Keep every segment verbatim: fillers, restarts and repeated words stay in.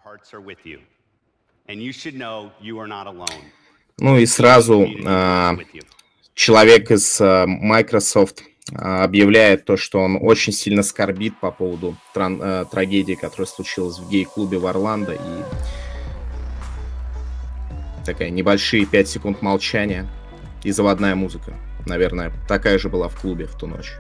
Ну и сразу э, человек из э, Microsoft э, объявляет то, что он очень сильно скорбит по поводу тран, э, трагедии, которая случилась в гей-клубе в Орландо. И такая небольшие пять секунд молчания и заводная музыка. Наверное, такая же была в клубе в ту ночь.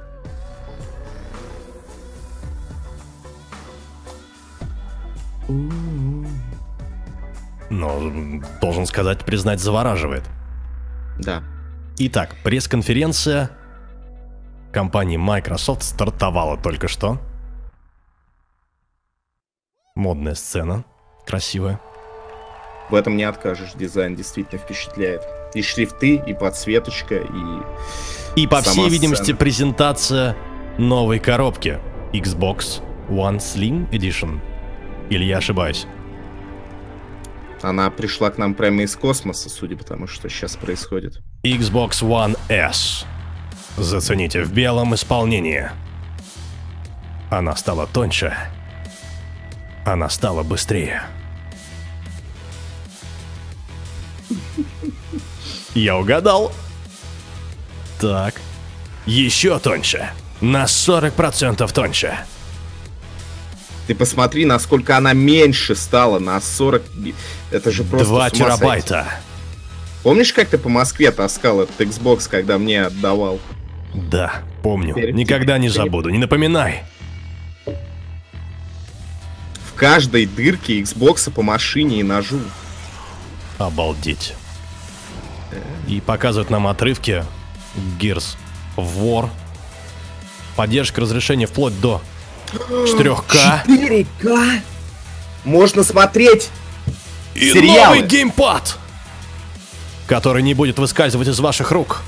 Но, должен сказать, признать, завораживает. Да. Итак, пресс-конференция компании Microsoft стартовала только что. Модная сцена, красивая. В этом не откажешь, дизайн действительно впечатляет. И шрифты, и подсветочка, и... И, по сама всей видимости, сцена. презентация новой коробки Xbox One Slim Edition. Или я ошибаюсь? Она пришла к нам прямо из космоса, судя по тому, что сейчас происходит. Xbox One S. Зацените в белом исполнении. Она стала тоньше. Она стала быстрее. Я угадал. Так. Еще тоньше. На сорок процентов тоньше. Ты посмотри, насколько она меньше стала на сорок... Это же просто два с ума терабайта. сойти. Помнишь, как ты по Москве таскал этот Xbox, когда мне отдавал? Да, помню. Теперь Никогда не забуду. Не напоминай. В каждой дырке Xbox по машине и ножу. Обалдеть. И показывают нам отрывки Gears of War. Поддержка разрешения вплоть до четыре ка. четыре ка? Можно смотреть И сериалы. новый геймпад, который не будет выскальзывать из ваших рук.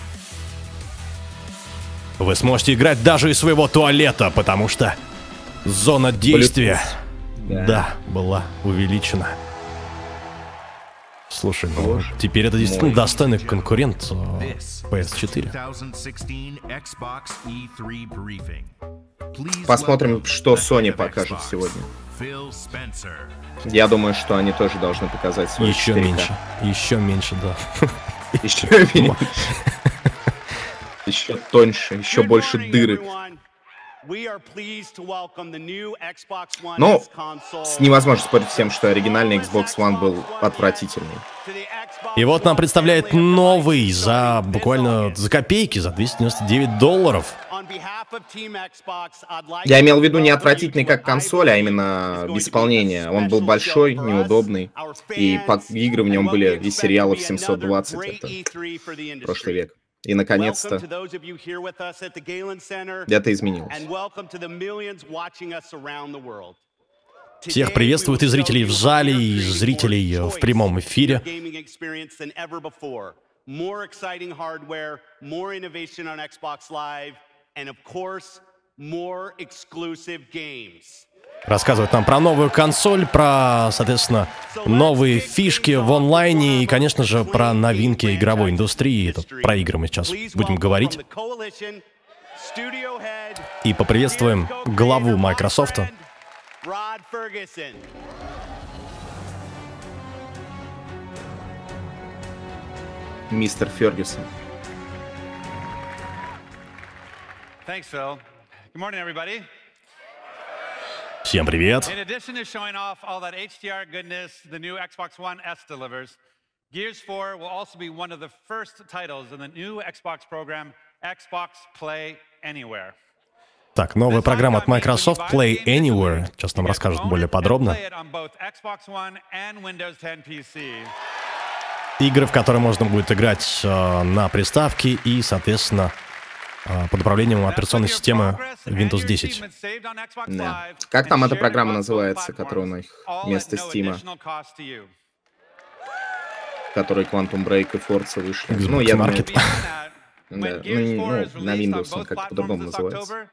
Вы сможете играть даже из своего туалета, потому что зона действия, Да. да, была увеличена. Слушай, ну Боже теперь это действительно мой. достойный конкурент э, пи эс четыре. Посмотрим, что Sony покажет сегодня. Я думаю, что они тоже должны показать свой Еще четыре ка. меньше, еще меньше, да. Еще меньше. Еще тоньше, еще больше дырок. Но с невозможно спорить с тем, что оригинальный Xbox One был отвратительный. И вот нам представляет новый за буквально за копейки, за двести девяносто девять долларов. Я имел в виду не отвратительный как консоль, а именно в исполнении. Он был большой, неудобный, и игры в нем были из сериалов семьсот двадцать, это прошлый век. И, наконец-то, это изменилось. Всех приветствуют и зрителей в зале, и зрителей в прямом эфире. Рассказывают нам про новую консоль, про, соответственно, новые фишки в онлайне и, конечно же, про новинки игровой индустрии. Это про игры мы сейчас будем говорить. И поприветствуем главу Microsoft. Мистер Фергюсон. Thanks, Phil. Good morning, everybody. Всем привет. In addition to showing off all that H D R goodness the new Xbox One S delivers, Gears four will also be one of the first titles in the new Xbox program, Xbox Play Anywhere. Так, новая программа от Microsoft Play Anywhere. Сейчас нам расскажут более подробно. Игры, в которые можно будет играть э, на приставке и, соответственно, э, под управлением операционной системы Windows десять. Да. Как там эта программа называется, которая у них вместо Steam, в которой Quantum Break и Forza вышли? Xbox Ну, я думаю, Market. да, ну, ну, на Windows он как-то по-другому называется.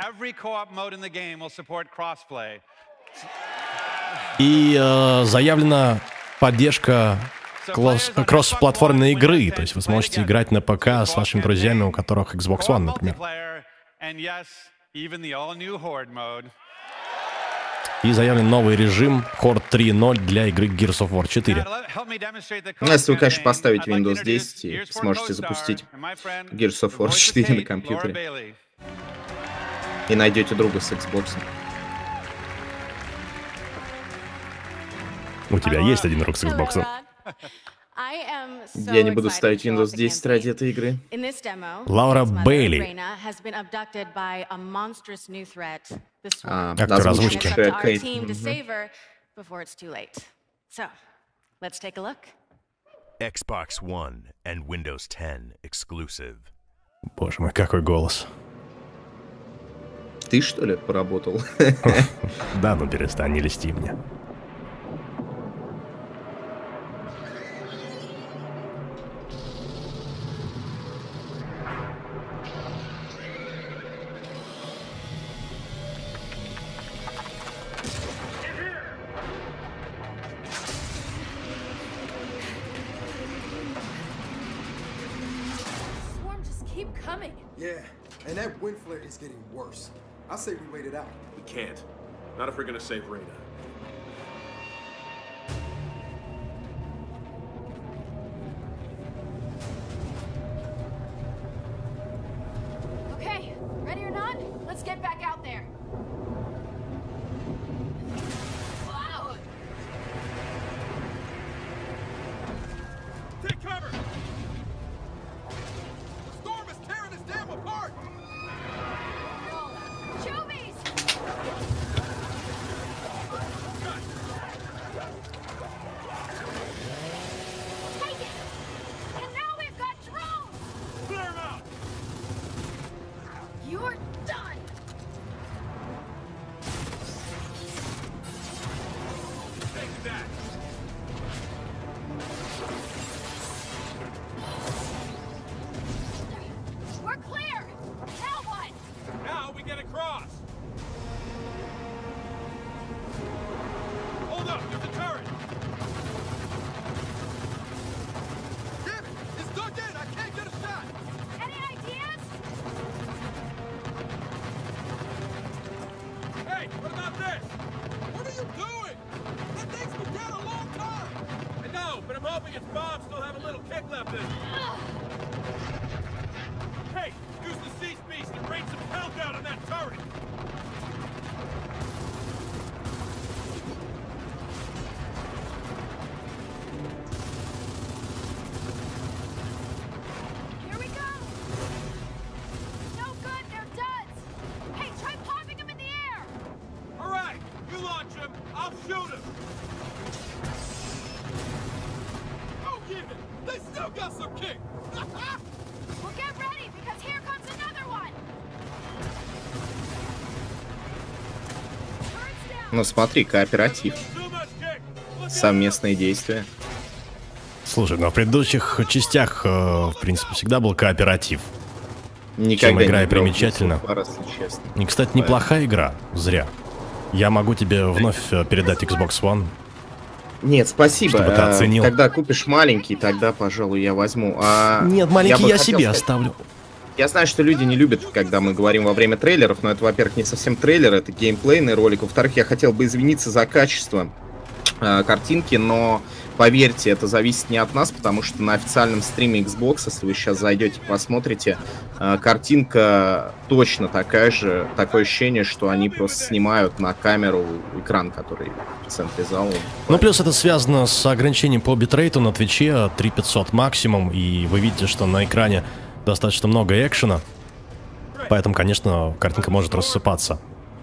И э, заявлена поддержка кросс-платформенной игры, то есть вы сможете играть на ПК с вашими друзьями, у которых Xbox One, например. И заявлен новый режим Horde три ноль для игры Gears of War четыре. Ну, если вы, конечно, поставите Windows десять и сможете запустить Gears of War четыре на компьютере. И найдете друга с Xbox. У тебя есть один друг с Xbox. Я не буду ставить Windows десять ради этой игры. Лаура Бейли. А, актер озвучки. Кейт. Xbox One and Windows ten exclusive. Боже мой, какой голос. Ты, что ли, поработал? Да, ну перестань, не льсти мне. Yeah, and that wind flare is getting worse. I say we wait it out. We can't. Not if we're gonna save Reyna. Okay, ready or not? Let's get back out there. Wow. Take cover! Ну смотри, кооператив. Совместные действия. Слушай, но в предыдущих частях, э, в принципе, всегда был кооператив. Никогда Чем игра не и примечательна. И, кстати, неплохая игра. Зря. Я могу тебе вновь передать Xbox One. Нет, спасибо. Чтобы ты оценил. Когда купишь маленький, тогда, пожалуй, я возьму. А Нет, маленький я, я себе сказать... оставлю. Я знаю, что люди не любят, когда мы говорим во время трейлеров, но это, во-первых, не совсем трейлер, это геймплейный ролик. Во-вторых, я хотел бы извиниться за качество э, картинки, но поверьте, это зависит не от нас, потому что на официальном стриме Xbox, если вы сейчас зайдете, посмотрите, э, картинка точно такая же, такое ощущение, что они просто снимают на камеру экран, который в центре зала. Ну, плюс это связано с ограничением по битрейту на Твиче, три тысячи пятьсот максимум, и вы видите, что на экране достаточно много экшена, поэтому, конечно, картинка может рассыпаться.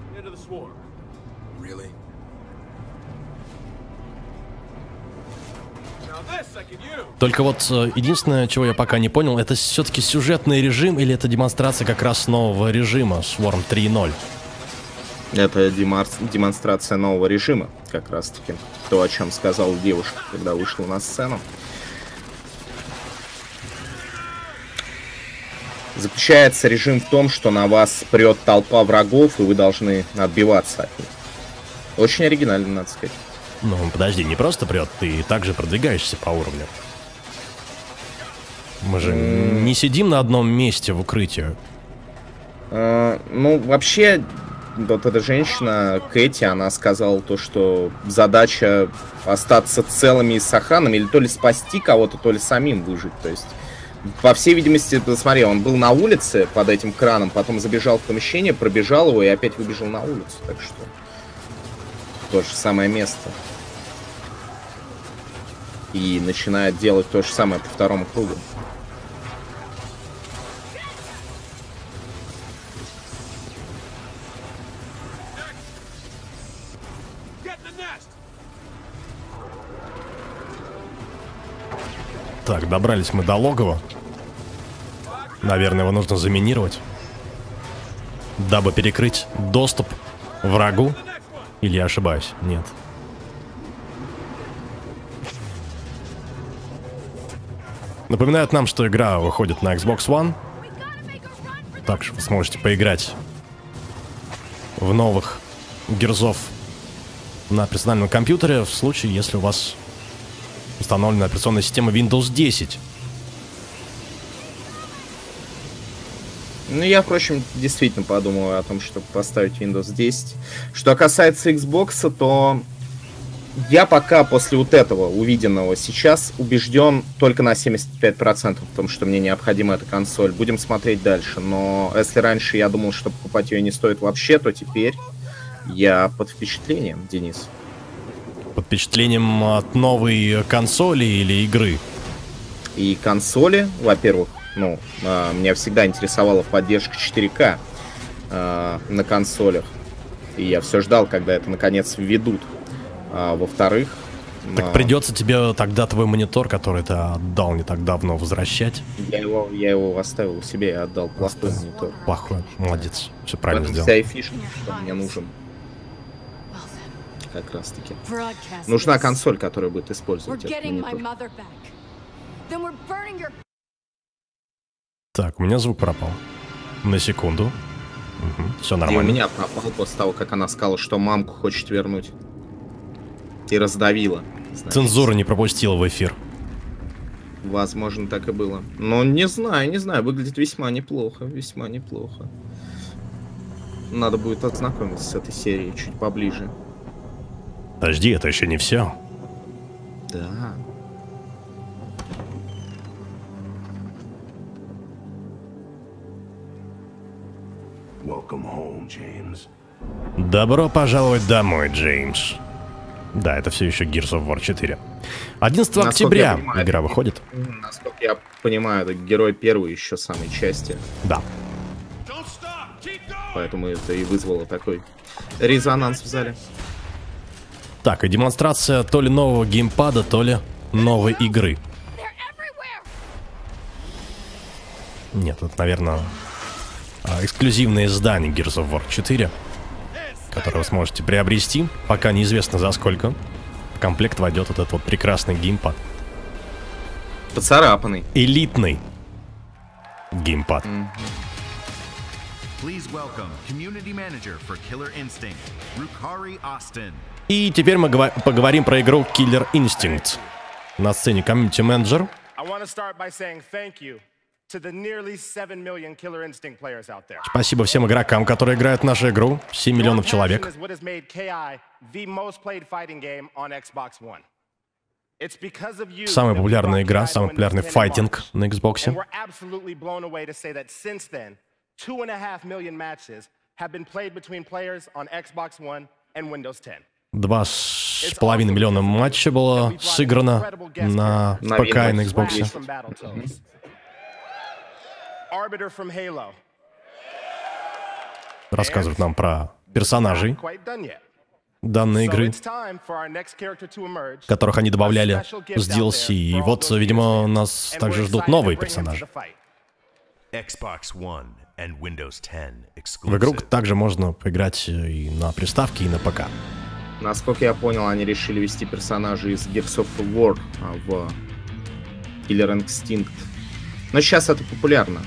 Только вот единственное, чего я пока не понял, это все-таки сюжетный режим или это демонстрация как раз нового режима Swarm три ноль? Это демонстрация нового режима, как раз-таки. То, о чем сказала девушка, когда вышла на сцену. Заключается режим в том, что на вас прет толпа врагов, и вы должны отбиваться от них. Очень оригинально, надо сказать. Ну, подожди, не просто прет, ты также продвигаешься по уровню. Мы же mm. не сидим на одном месте в укрытии. Uh, ну, вообще, вот эта женщина, Кэти, она сказала то, что задача остаться целыми и сохранными, или то ли спасти кого-то, то ли самим выжить. То есть, по всей видимости, посмотри, он был на улице под этим краном, потом забежал в помещение, пробежал его и опять выбежал на улицу. Так что то же самое место. И начинает делать то же самое по второму кругу. Так, добрались мы до логова. Наверное, его нужно заминировать, дабы перекрыть доступ врагу. Или я ошибаюсь? Нет. Напоминают нам, что игра выходит на Xbox One. Так что вы сможете поиграть в новых Гирзов на персональном компьютере в случае, если у вас установлена операционная система Windows десять. Ну, я, впрочем, действительно подумал о том, чтобы поставить Windows десять. Что касается Xbox, то я пока после вот этого увиденного сейчас убежден только на семьдесят пять процентов в том, что мне необходима эта консоль. Будем смотреть дальше. Но если раньше я думал, что покупать ее не стоит вообще, то теперь я под впечатлением, Денис. Под впечатлением от новой консоли или игры? И консоли, во-первых, ну, э, меня всегда интересовала поддержка четыре ка э, на консолях. И я все ждал, когда это наконец введут. А, во-вторых... Так э, придется тебе тогда твой монитор, который ты отдал не так давно, возвращать. Я его, я его оставил у себя и отдал плохой монитор. Плохой, молодец, все правильно сделал. Вся и фишка, что мне нужен. Как раз таки. Нужна консоль, которая будет использовать этот монитор. Так, у меня звук пропал. На секунду. Угу, все нормально. И у меня пропал после того, как она сказала, что мамку хочет вернуть. И раздавила. Значит. Цензура не пропустила в эфир. Возможно, так и было. Но не знаю, не знаю. Выглядит весьма неплохо. Весьма неплохо. Надо будет ознакомиться с этой серией чуть поближе. Подожди, это еще не все. Да. Home, James. Добро пожаловать домой, Джеймс. Да, это все еще Gears of War четыре. одиннадцатого октября понимаю, игра выходит. Насколько я понимаю, это герой первой еще самой части. Да. Поэтому это и вызвало такой резонанс в зале. Так, и демонстрация то ли нового геймпада, то ли новой игры. Нет, это, наверное, эксклюзивное издание Gears of War четыре, которое вы сможете приобрести, пока неизвестно за сколько. В комплект войдет вот этот вот прекрасный геймпад. Поцарапанный. Элитный геймпад. Mm-hmm. И теперь мы поговорим про игру Killer Instinct. На сцене комьюнити-менеджер. Спасибо всем игрокам, которые играют в нашу игру. семь миллионов человек. Самая популярная игра, самый популярный файтинг на Xbox. Два с половиной миллиона матчей было сыграно на ПК и на Xbox. Рассказывают нам про персонажей данной игры, которых они добавляли с ди эл си. И вот, видимо, нас также ждут новые персонажи. В игру также можно поиграть и на приставке, и на ПК. Насколько я понял, они решили ввести персонажей из Gears of War в Killer Instinct. Но сейчас это популярно.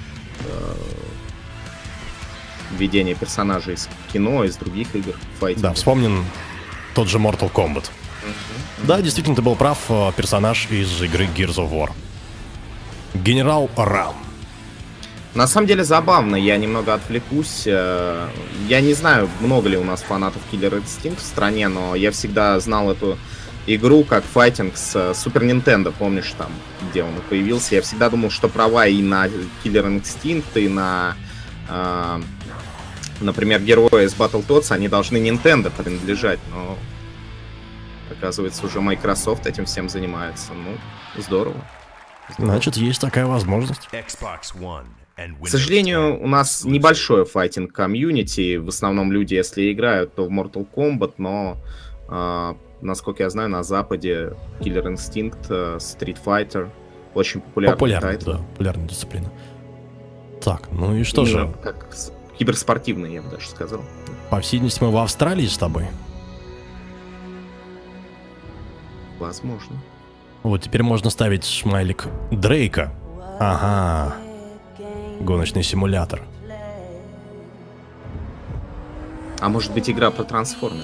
Введение персонажей из кино, из других игр. Да, вспомним тот же Mortal Kombat. Uh-huh. Да, действительно, ты был прав. Персонаж из игры Gears of War. Генерал Рам. На самом деле забавно, я немного отвлекусь. Я не знаю, много ли у нас фанатов Killer Instinct в стране, но я всегда знал эту игру как файтинг с Super Nintendo, помнишь, там, где он появился. Я всегда думал, что права и на Killer Instinct, и на, э, например, героя из Battletoads, они должны Nintendo принадлежать, но, оказывается, уже Microsoft этим всем занимается. Ну, здорово. здорово. Значит, есть такая возможность. К сожалению, у нас небольшое файтинг-комьюнити. В основном люди, если играют, то в Mortal Kombat, но... Э, насколько я знаю, на Западе Killer Instinct, Street Fighter очень популярный. Популярная, да, популярная дисциплина. Так, ну и что Именно же? Как киберспортивный, я бы даже сказал. По всей видимости, мы в Австралии с тобой. Возможно. Вот теперь можно ставить смайлик Дрейка. Ага. Гоночный симулятор. А может быть, игра про трансформеров?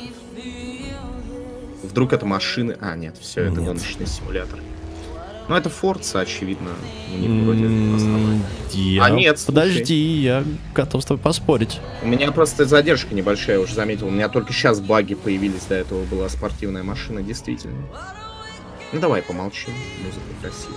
Вдруг это машины... А, нет, все, это Нет. гоночный симулятор. Ну, это Forza, очевидно. У них вроде основной. Я... А нет, слушай. Подожди, я готов с тобой поспорить. У меня просто задержка небольшая, я уже заметил. У меня только сейчас баги появились, до этого была спортивная машина, действительно. Ну, давай помолчим, музыка красивая.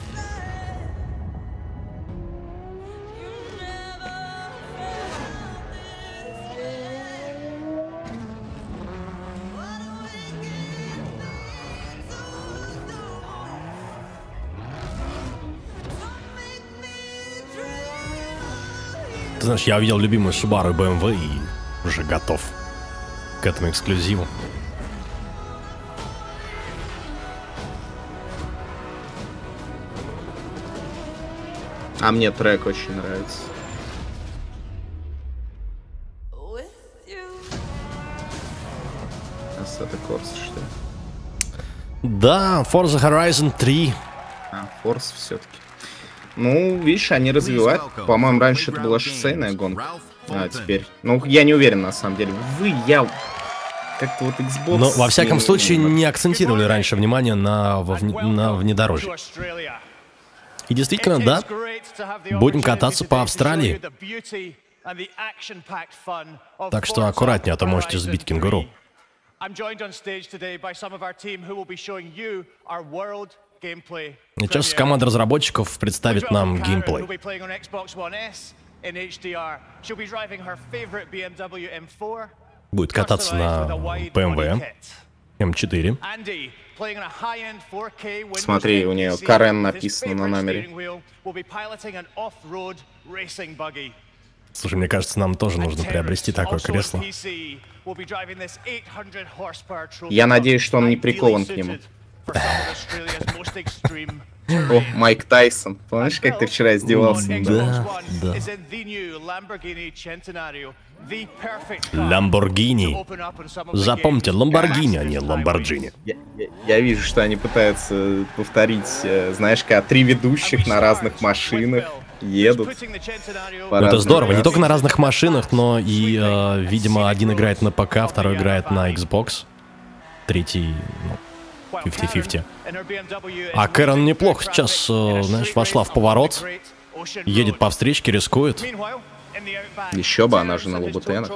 Ты знаешь, я увидел любимую Subaru и бэ эм вэ и уже готов к этому эксклюзиву. А мне трек очень нравится. Assetto Corsa, что ли? Да, Forza Horizon три. А, Force все-таки. Ну, видишь, они развивают. По-моему, раньше это была шоссейная гонка. А теперь... Ну, я не уверен, на самом деле. Вы, я... Как-то вот Xbox... Но, во всяком случае, не акцентировали раньше внимание на, во вне- на внедорожье. И действительно, да, будем кататься по Австралии. Так что аккуратнее, а то можете сбить кенгуру. Сейчас команда разработчиков представит нам геймплей. Будет кататься на бэ эм вэ эм четыре. Смотри, у нее Карен написано на номере. Слушай, мне кажется, нам тоже нужно приобрести такое кресло. Я надеюсь, что он не прикован к нему. О, Майк Тайсон. Помнишь, как ты вчера издевался? Да, да. Ламборгини. Запомните, Ламборгини, а не Ламборджини. Я, я- я вижу, что они пытаются повторить, э, знаешь, как три ведущих на разных машинах едут. по Ну, это разным здорово, не трассам. только на разных машинах, но и, э, видимо, один играет на ПК, второй играет на Xbox, третий, ну, пятьдесят на пятьдесят. А Кэрон неплохо сейчас, э, знаешь, вошла в поворот, едет по встречке, рискует. Еще бы, она же на лабутенах.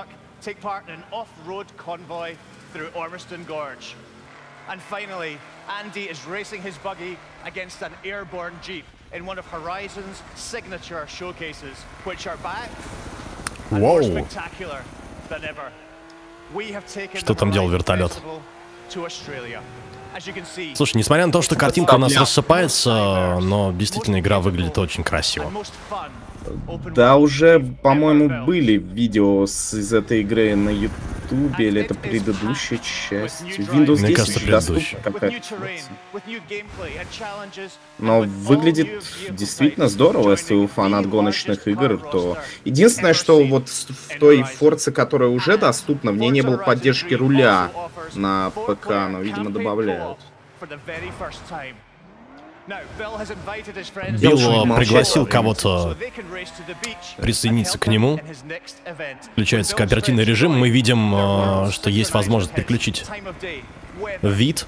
And finally, Andy is racing his buggy against an airborne Jeep in one of Horizon's signature showcases, which are back and more Воу. spectacular than ever. We have taken Что the там делал Horizon вертолет? Festival to Australia. As you can see, Слушай, несмотря на то, что картинка у нас Подставлял. рассыпается, но действительно игра выглядит очень красиво. and most fun. Open Да, world уже, ever по-моему, built. были видео с, из этой игры на Ютубе, или это предыдущая часть. Windows Мне десять кажется, же доступна предыдущая. With new какая-то. terrain, with new gameplay and challenges, Но and with all выглядит new vehicle действительно types, здорово, если вы joining фанат the гоночных largest игр, car то... roster Единственное, ever что seen вот с- в in той Horizon. Forza, которая уже доступна, в ней не было Forza Horizon поддержки three руля also offers на four ПК, player но, видимо, campaign добавляют. co-op for the very first time. Билл пригласил кого-то присоединиться к нему. Включается кооперативный режим. Мы видим, что есть возможность переключить вид.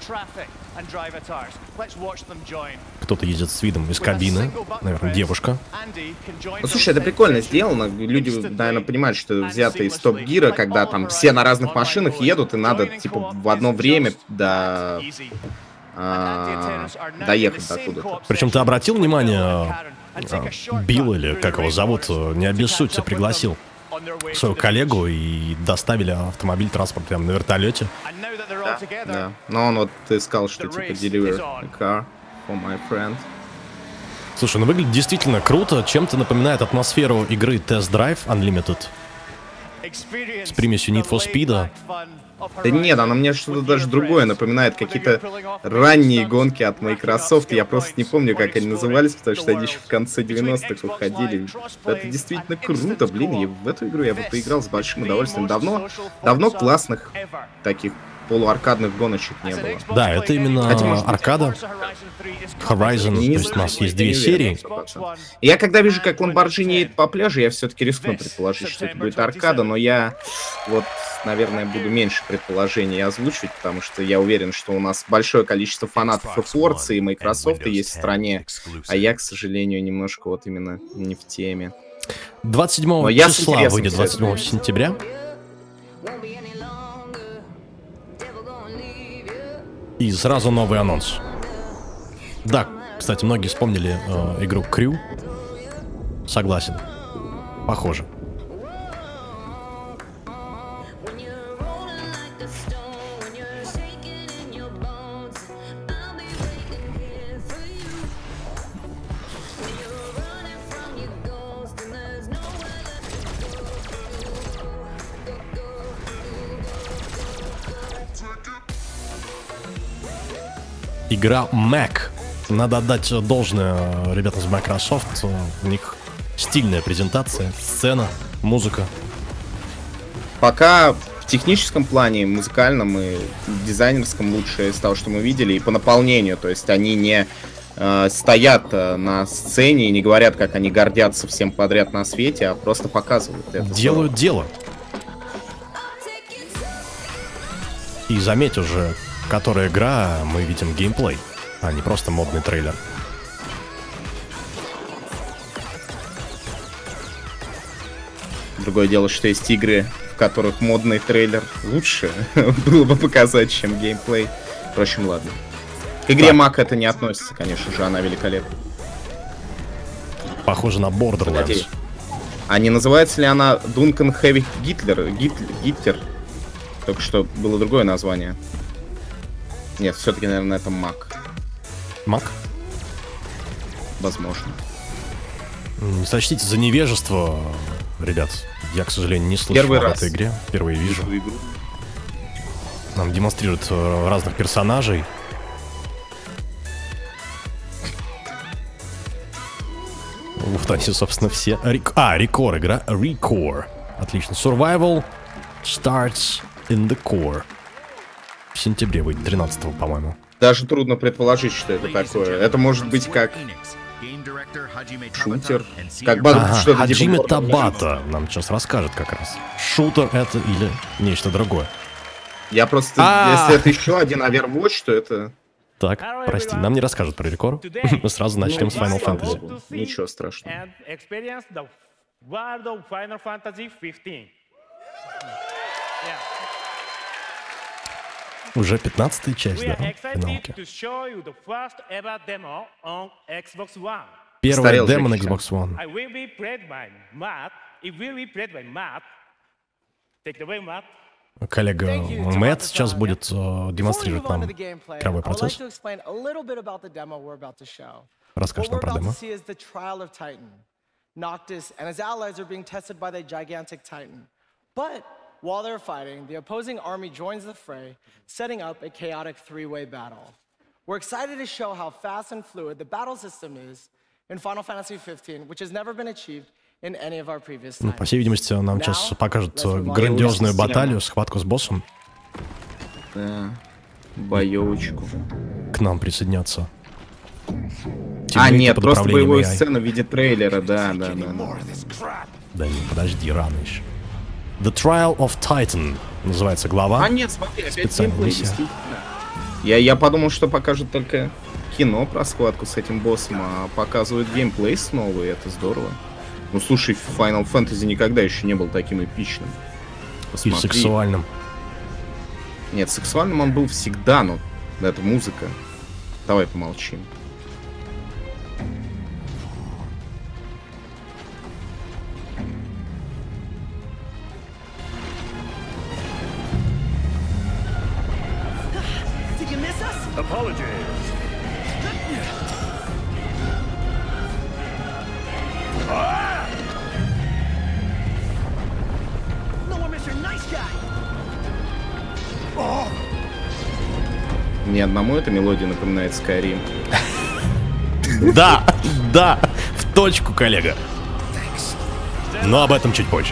Кто-то едет с видом из кабины. Наверное, девушка. Ну, слушай, это прикольно сделано. Люди, наверное, понимают, что это взято из Топ Гира, когда там все на разных машинах едут, и надо, типа, в одно время до... А, доехать до куда-то. Причем ты обратил внимание, а, Билл, или как его зовут, не обессудьте, пригласил своего коллегу и доставили автомобиль, транспорт прямо на вертолете. Да, да. Но он вот, ты сказал, что типа deliver a car for my friend. Слушай, ну выглядит действительно круто, чем-то напоминает атмосферу игры Test Drive Unlimited с примесью Need for Speed. Да нет, она мне что-то даже другое напоминает, какие-то ранние гонки от Microsoft. Я просто не помню, как они назывались, потому что они еще в конце девяностых выходили. Это действительно круто, блин, и в эту игру я бы поиграл с большим удовольствием. Давно, давно классных таких полуаркадных гоночек не было. Да, это именно аркада. Horizon, то есть у нас есть две серии. Я когда вижу, как Lamborghini едет по пляжу, я все-таки рискну предположить, что это будет аркада, но я вот, наверное, буду меньше предположений озвучивать, потому что я уверен, что у нас большое количество фанатов и Forza, и Microsoft есть в стране, а я, к сожалению, немножко вот именно не в теме. двадцать седьмого числа выйдет, двадцать седьмого сентября. И сразу новый анонс. Да, кстати, многие вспомнили э, игру Crew. Согласен. Похоже. Игра Mac. Надо отдать должное ребятам из Microsoft. У них стильная презентация, сцена, музыка. Пока в техническом плане, музыкальном и дизайнерском лучше из того, что мы видели, и по наполнению. То есть они не э, стоят э, на сцене и не говорят, как они гордятся всем подряд на свете, а просто показывают это. Делают дело. И заметь уже, которая игра, мы видим геймплей, а не просто модный трейлер. Другое дело, что есть игры, в которых модный трейлер лучше было бы показать, чем геймплей. Впрочем, ладно. К игре Mac это не относится, конечно же, она великолепна. Похоже на Borderlands. А не называется ли она Duncan Heavy Гитлер? Гитлер? Только что было другое название. Нет, все-таки, наверное, это Mac. Mac? Возможно. Не сочтите за невежество, ребят. Я, к сожалению, не слышал Первый об раз. этой игре. Впервые вижу. Нам демонстрируют разных персонажей. Вот они, собственно, все. Рек... А, Recore игра. Recore. Отлично. Survival starts in the core. В сентябре выйдет, тринадцатого, по-моему. Даже трудно предположить, что это такое. Это может быть как шутер. Как бы ага, что-то Хаджиме типа Табата нам сейчас расскажет как раз. Шутер это или нечто другое. Я просто, А-а-а. если это еще один Overwatch, то это... Так, прости, нам не расскажут про Рекор. Мы сразу начнем с Final Fantasy. Ничего страшного. Уже пятнадцатая часть, да, финалки. Первая демо на Xbox One. Коллега Мэтт сейчас будет э, демонстрировать нам игровой процесс. Расскажешь нам про демо. While they're fighting, the opposing army joins the fray, setting up a chaotic three-way battle. We're excited to show how fast and fluid the battle system is in Final Fantasy fifteen, which has never been achieved in any of our previous Ну, titles. по всей видимости, нам сейчас покажут грандиозную баталию, схватку с боссом. Да, боевочку. К нам присоединятся А, нет, просто боевую сцену в виде трейлера, да, да, да. Да, да не, подожди, рано еще. The Trial of Titan называется глава. А нет, смотри, опять геймплей, действительно. Я, я подумал, что покажут только кино про схватку с этим боссом, а показывают геймплей снова, и это здорово. Ну, слушай, Final Fantasy никогда еще не был таким эпичным. Посмотри. И сексуальным. Нет, сексуальным он был всегда, но это музыка. Давай помолчим. Apologies. Ни одному эта мелодия напоминает Skyrim. Да, да, в точку, коллега. Но об этом чуть позже.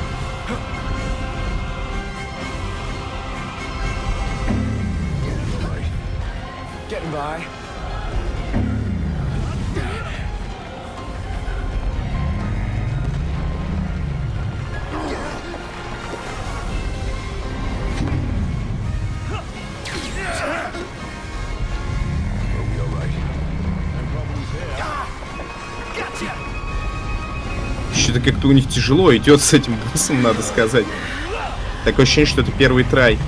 Что-то как-то у них тяжело идет с этим боссом, надо сказать. Такое ощущение, что это первый трай.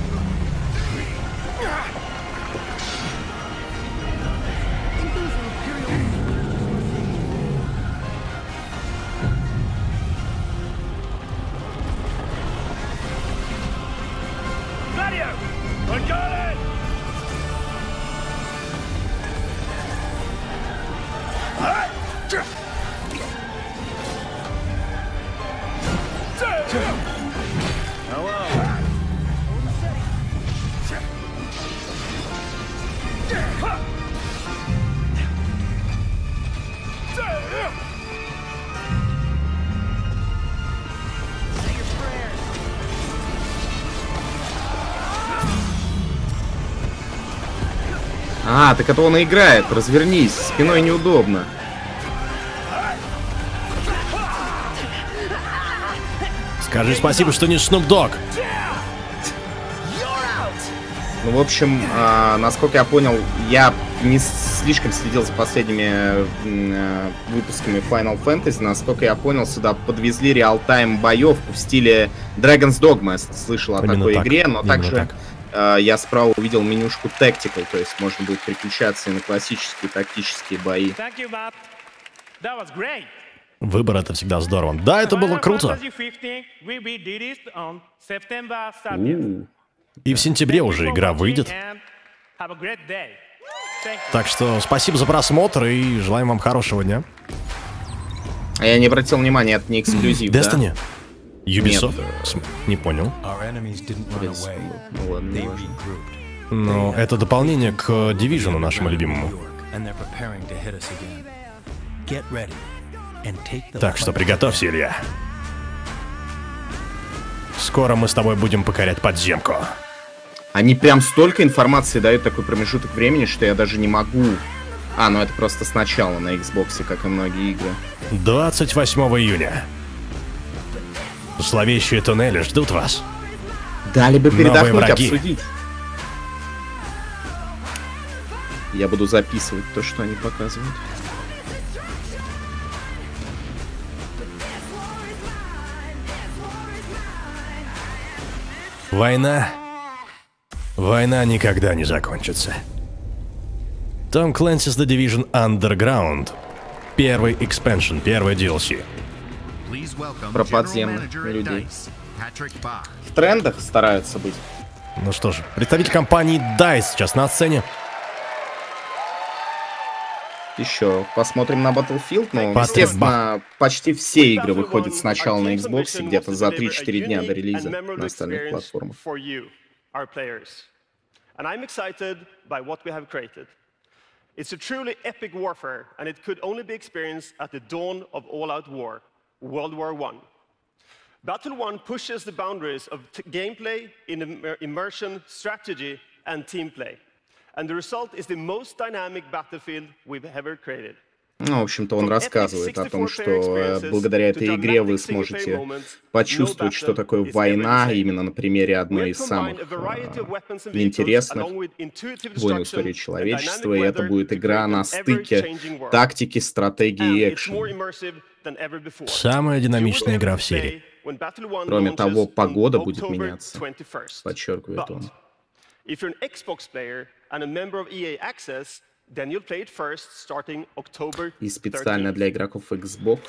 А, так это он и играет. Развернись, спиной неудобно. Скажи спасибо, что не Snoop Dogg. Ну, в общем, э, насколько я понял, я не слишком следил за последними э, выпусками Final Fantasy. Насколько я понял, сюда подвезли реал-тайм боевку в стиле Dragon's Dogma. Я слышал о Именно такой так. игре, но Именно также так. э, я справа увидел менюшку Tactical, то есть можно будет переключаться и на классические тактические бои. Выбор — это всегда здорово. Да, это было круто. У-у-у. И в сентябре уже игра выйдет. Так что спасибо за просмотр и желаем вам хорошего дня. А я не обратил внимания, это не эксклюзив, Destiny? да? Ubisoft? Нет. Не понял. Ну ладно, не важно. Но это дополнение к Division нашему любимому. Так что приготовься, Илья. Скоро мы с тобой будем покорять подземку. Они прям столько информации дают, такой промежуток времени, что я даже не могу... А, ну это просто сначала на Xbox, как и многие игры. двадцать восьмого июня. Зловещие туннели ждут вас. Дали бы передохнуть, враги. обсудить. Я буду записывать то, что они показывают. Война... Война никогда не закончится. Tom Clancy's The Division Underground. Первый экспеншн, первый ди эл си. Про подземных людей. В трендах стараются быть. Ну что ж, представитель компании дайс сейчас на сцене. Еще посмотрим на Battlefield. Ну, Патрик естественно, Бах. Почти все игры выходят сначала на Xbox где-то за три-четыре дня до релиза на остальных платформах. And I'm excited by what we have created. It's a truly epic warfare, and it could only be experienced at the dawn of all-out war, World War One. Battle One pushes the boundaries of t gameplay in immer immersion, strategy, and team play. and the result is the most dynamic battlefield we've ever created. Ну, в общем-то, он рассказывает о том, что благодаря этой игре вы сможете почувствовать, что такое война, именно на примере одной из самых э, интересных войн в истории человечества, и это будет игра на стыке тактики, стратегии и экшена. Самая динамичная игра в серии. Кроме того, погода будет меняться, подчеркивает он. Then you'll play it first, starting October И специально для игроков Xbox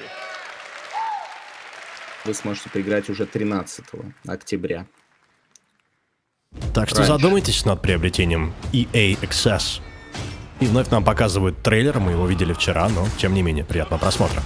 вы сможете поиграть уже тринадцатого октября. Так что Раньше. задумайтесь над приобретением и эй Access. И вновь нам показывают трейлер, мы его видели вчера, но тем не менее, приятного просмотра.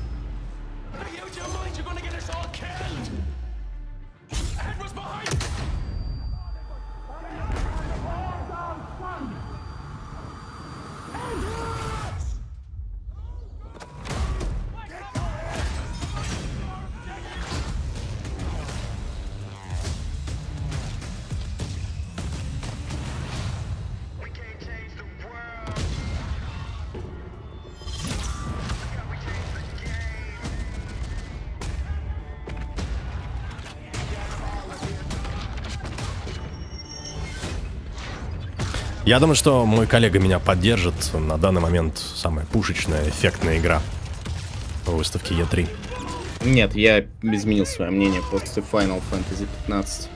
Я думаю, что мой коллега меня поддержит. На данный момент самая пушечная, эффектная игра в выставке и три. Нет, я изменил свое мнение после Final Fantasy пятнадцать.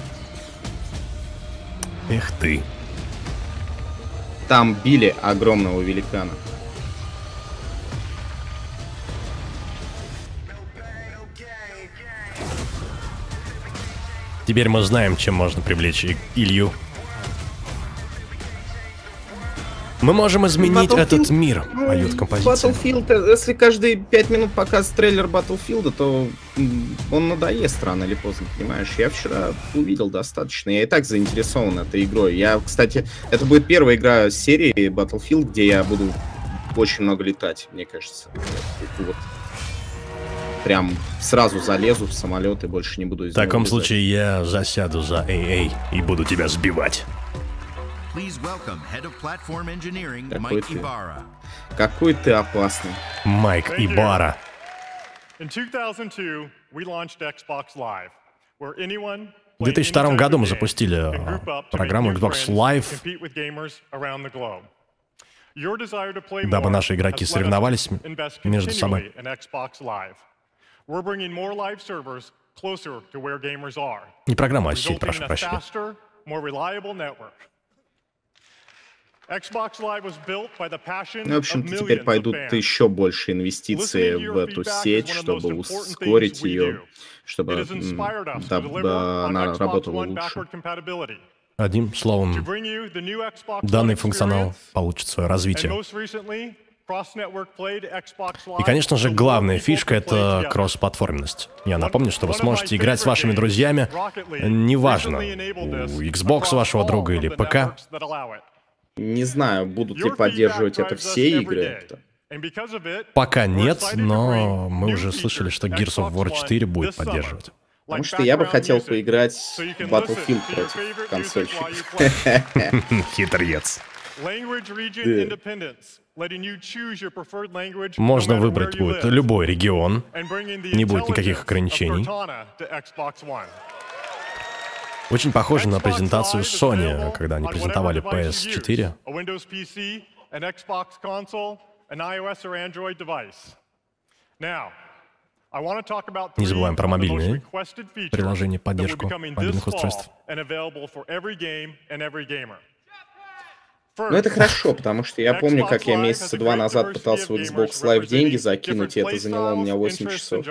Эх ты. Там били огромного великана. Теперь мы знаем, чем можно привлечь Илью. Мы можем изменить этот мир, поют композиция. Battlefield, если каждые пять минут показывает трейлер Battlefield, то он надоест рано или поздно, понимаешь? Я вчера увидел достаточно, я и так заинтересован этой игрой. Я, кстати, это будет первая игра серии Battlefield, где я буду очень много летать, мне кажется. Вот. Прям сразу залезу в самолет и больше не буду из В таком лезать. случае я засяду за эй эй и буду тебя сбивать. Какой ты, какой ты опасный. Майк Ибара. В две тысячи втором году мы запустили программу Xbox Live, дабы наши игроки соревновались между собой. Не программа, а сеть, прошу прощения. Ну, в общем-то, теперь пойдут еще больше инвестиций в эту сеть, чтобы ускорить ее, чтобы да, она работала лучше. Одним словом, данный функционал получит свое развитие. И, конечно же, главная фишка — это кросс-платформенность. Я напомню, что вы сможете играть с вашими друзьями, неважно, у Xbox вашего друга или ПК. Не знаю, будут ли поддерживать это все игры. Пока нет, но мы уже слышали, что Gears of War четыре будет поддерживать. Потому что я бы хотел поиграть в Battlefield против консольщиков. Хитрец. Можно выбрать будет любой регион, не будет никаких ограничений. Очень похоже на презентацию Sony, когда они презентовали пи эс четыре. Не забываем про мобильные приложения, поддержку мобильных устройств. Ну это хорошо, потому что я помню, как я месяца два назад пытался в Xbox Live деньги закинуть, и это заняло у меня восемь часов.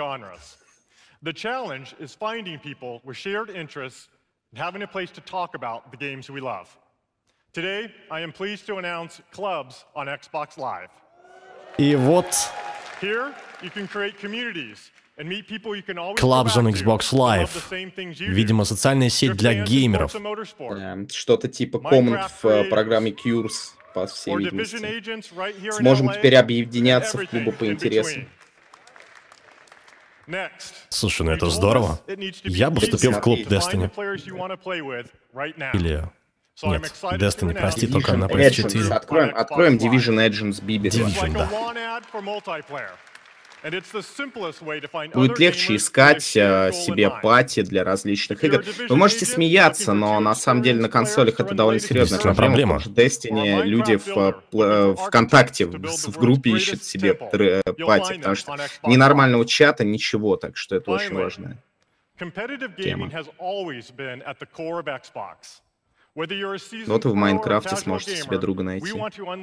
Having a place to talk about the games we love. Today, I am pleased to announce clubs on Xbox Live. И вот Here, you can create communities and meet people you can always Clubs on Xbox Live. Видимо, социальная сеть для геймеров. Что-то типа комнат в программе Cures, по всей видимости. Сможем теперь объединяться в клубы по интересам. Слушай, ну это здорово. Я бы вступил в клуб Destiny. Или Нет, Destiny, прости, только на Division пи эс четыре. Agents. Откроем, откроем Division Agents Бибер. Division, да. Будет легче искать э, себе пати для различных игр. Вы можете смеяться, но на самом деле на консолях это довольно серьезная проблема. В Destiny люди в э, ВКонтакте в, в группе ищут себе э, пати, потому что ни нормального чата, ничего, так что это очень важная тема. Вот вы в Майнкрафте сможете себе друга найти.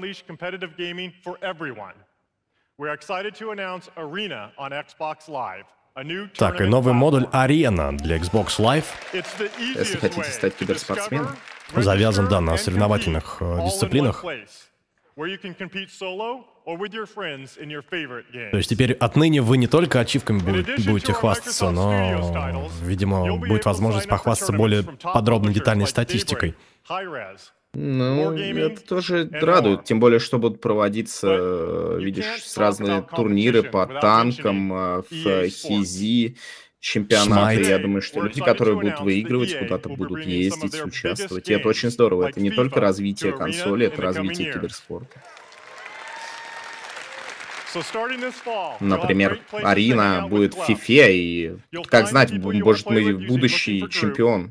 Так, и новый модуль Arena для Xbox Live. Если хотите стать киберспортсменом. Завязан, да, на соревновательных э, дисциплинах. То есть теперь отныне вы не только ачивками будете хвастаться, но, видимо, будет возможность похвастаться более подробной, детальной статистикой. Ну, это тоже радует, тем более, что будут проводиться, видишь, разные турниры по танкам, в Хизи, чемпионаты. Я думаю, что люди, которые будут выигрывать, куда-то будут ездить, участвовать. И это очень здорово. Это не только развитие консоли, это развитие киберспорта. Например, Арина будет в фифе, и, как знать, может, мы будущий чемпион.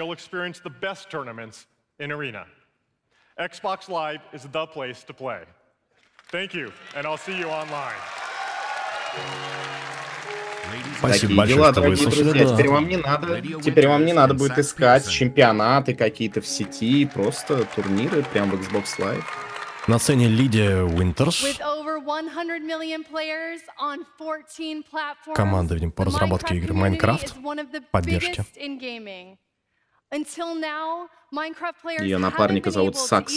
Xbox Live is the place to play. Thank you, and I'll see you online. Спасибо Такие большое, дела, что дорогие выслушали, друзья. да. Теперь вам не надо, теперь вам не надо будет искать чемпионаты какие-то в сети, просто турниры прямо в Xbox Live. На сцене Лидия Уинтерс, команда, видимо, по разработке игры Майнкрафт, поддержки. Ее напарника зовут Сакс.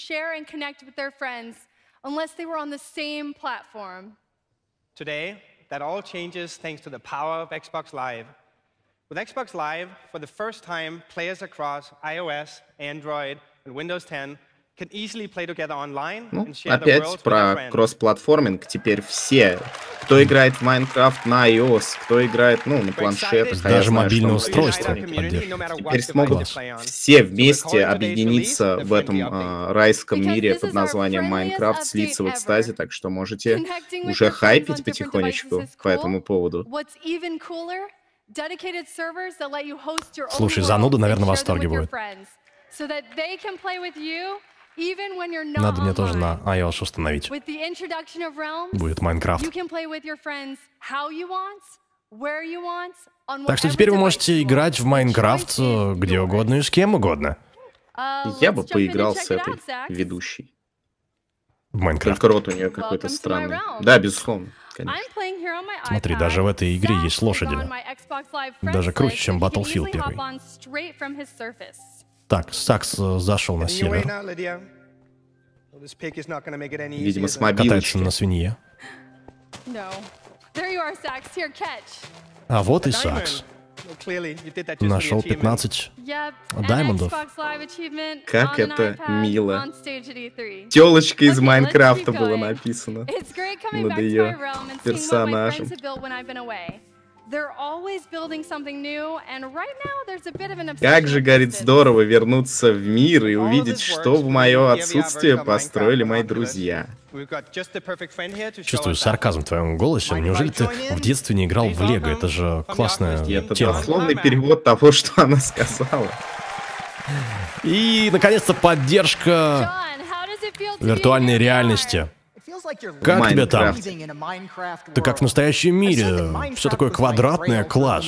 Today, that all changes thanks to the power of Xbox Live. With Xbox Live, for the first time, players across iOS, Android, and Windows ten can easily play together online Ну, and share the опять world with their про friends. кроссплатформинг. Теперь все, кто играет в Майнкрафт на iOS, кто играет, ну, на планшетах, даже а мобильное знаю, устройство что теперь смогут все вместе объединиться в этом э, райском мире под названием Майнкрафт, слиться в экстазе, так что можете уже хайпить потихонечку по этому поводу. Слушай, зануда, наверное, в восторге будет. Надо мне тоже на iOS установить. Будет Майнкрафт. Так что теперь вы можете играть в Майнкрафт где угодно и с кем угодно. Я бы поиграл с этой ведущей. В Майнкрафт. Только рот у нее какой-то странный. Да, безусловно, конечно. Смотри, даже в этой игре есть лошади. Даже круче, чем Battlefield первый. Так, Сакс зашел на сервер. Видимо, с Катается мобилочки. на свинье. А вот и Сакс. Нашел пятнадцать даймондов. Как это мило. Телочка из Майнкрафта было написано над ее персонажем. Как же, говорит, здорово вернуться в мир и увидеть, что в мое отсутствие построили мои друзья. Чувствую сарказм в твоем голосе. Неужели ты в детстве не играл в Лего? Это же классная Это тема. дословный перевод того, что она сказала. И, наконец-то, поддержка виртуальной реальности. Как тебе там? Ты как в настоящем мире. Все такое квадратное, класс.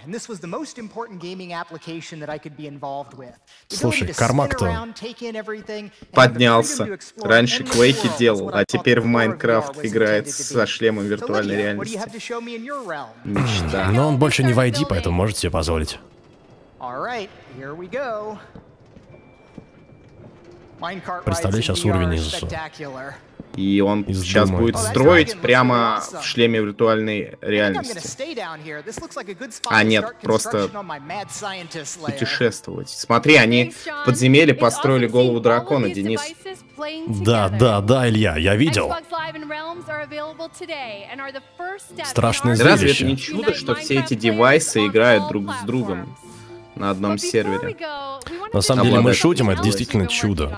Слушай, Кармак-то Поднялся. Раньше Квейки делал, а теперь в Майнкрафт играет со шлемом виртуальной реальности. Мечта. Но он больше не в ай ди, поэтому может себе позволить. Представляешь, сейчас уровень из... И он Из сейчас дома. будет строить прямо в шлеме виртуальной реальности. А нет, просто путешествовать. Смотри, они в подземелье построили голову дракона, Денис. Да, да, да, Илья, я видел. Страшное Разве это зрелище. не чудо, что все эти девайсы играют друг с другом? на одном сервере. На самом деле мы шутим, это действительно чудо.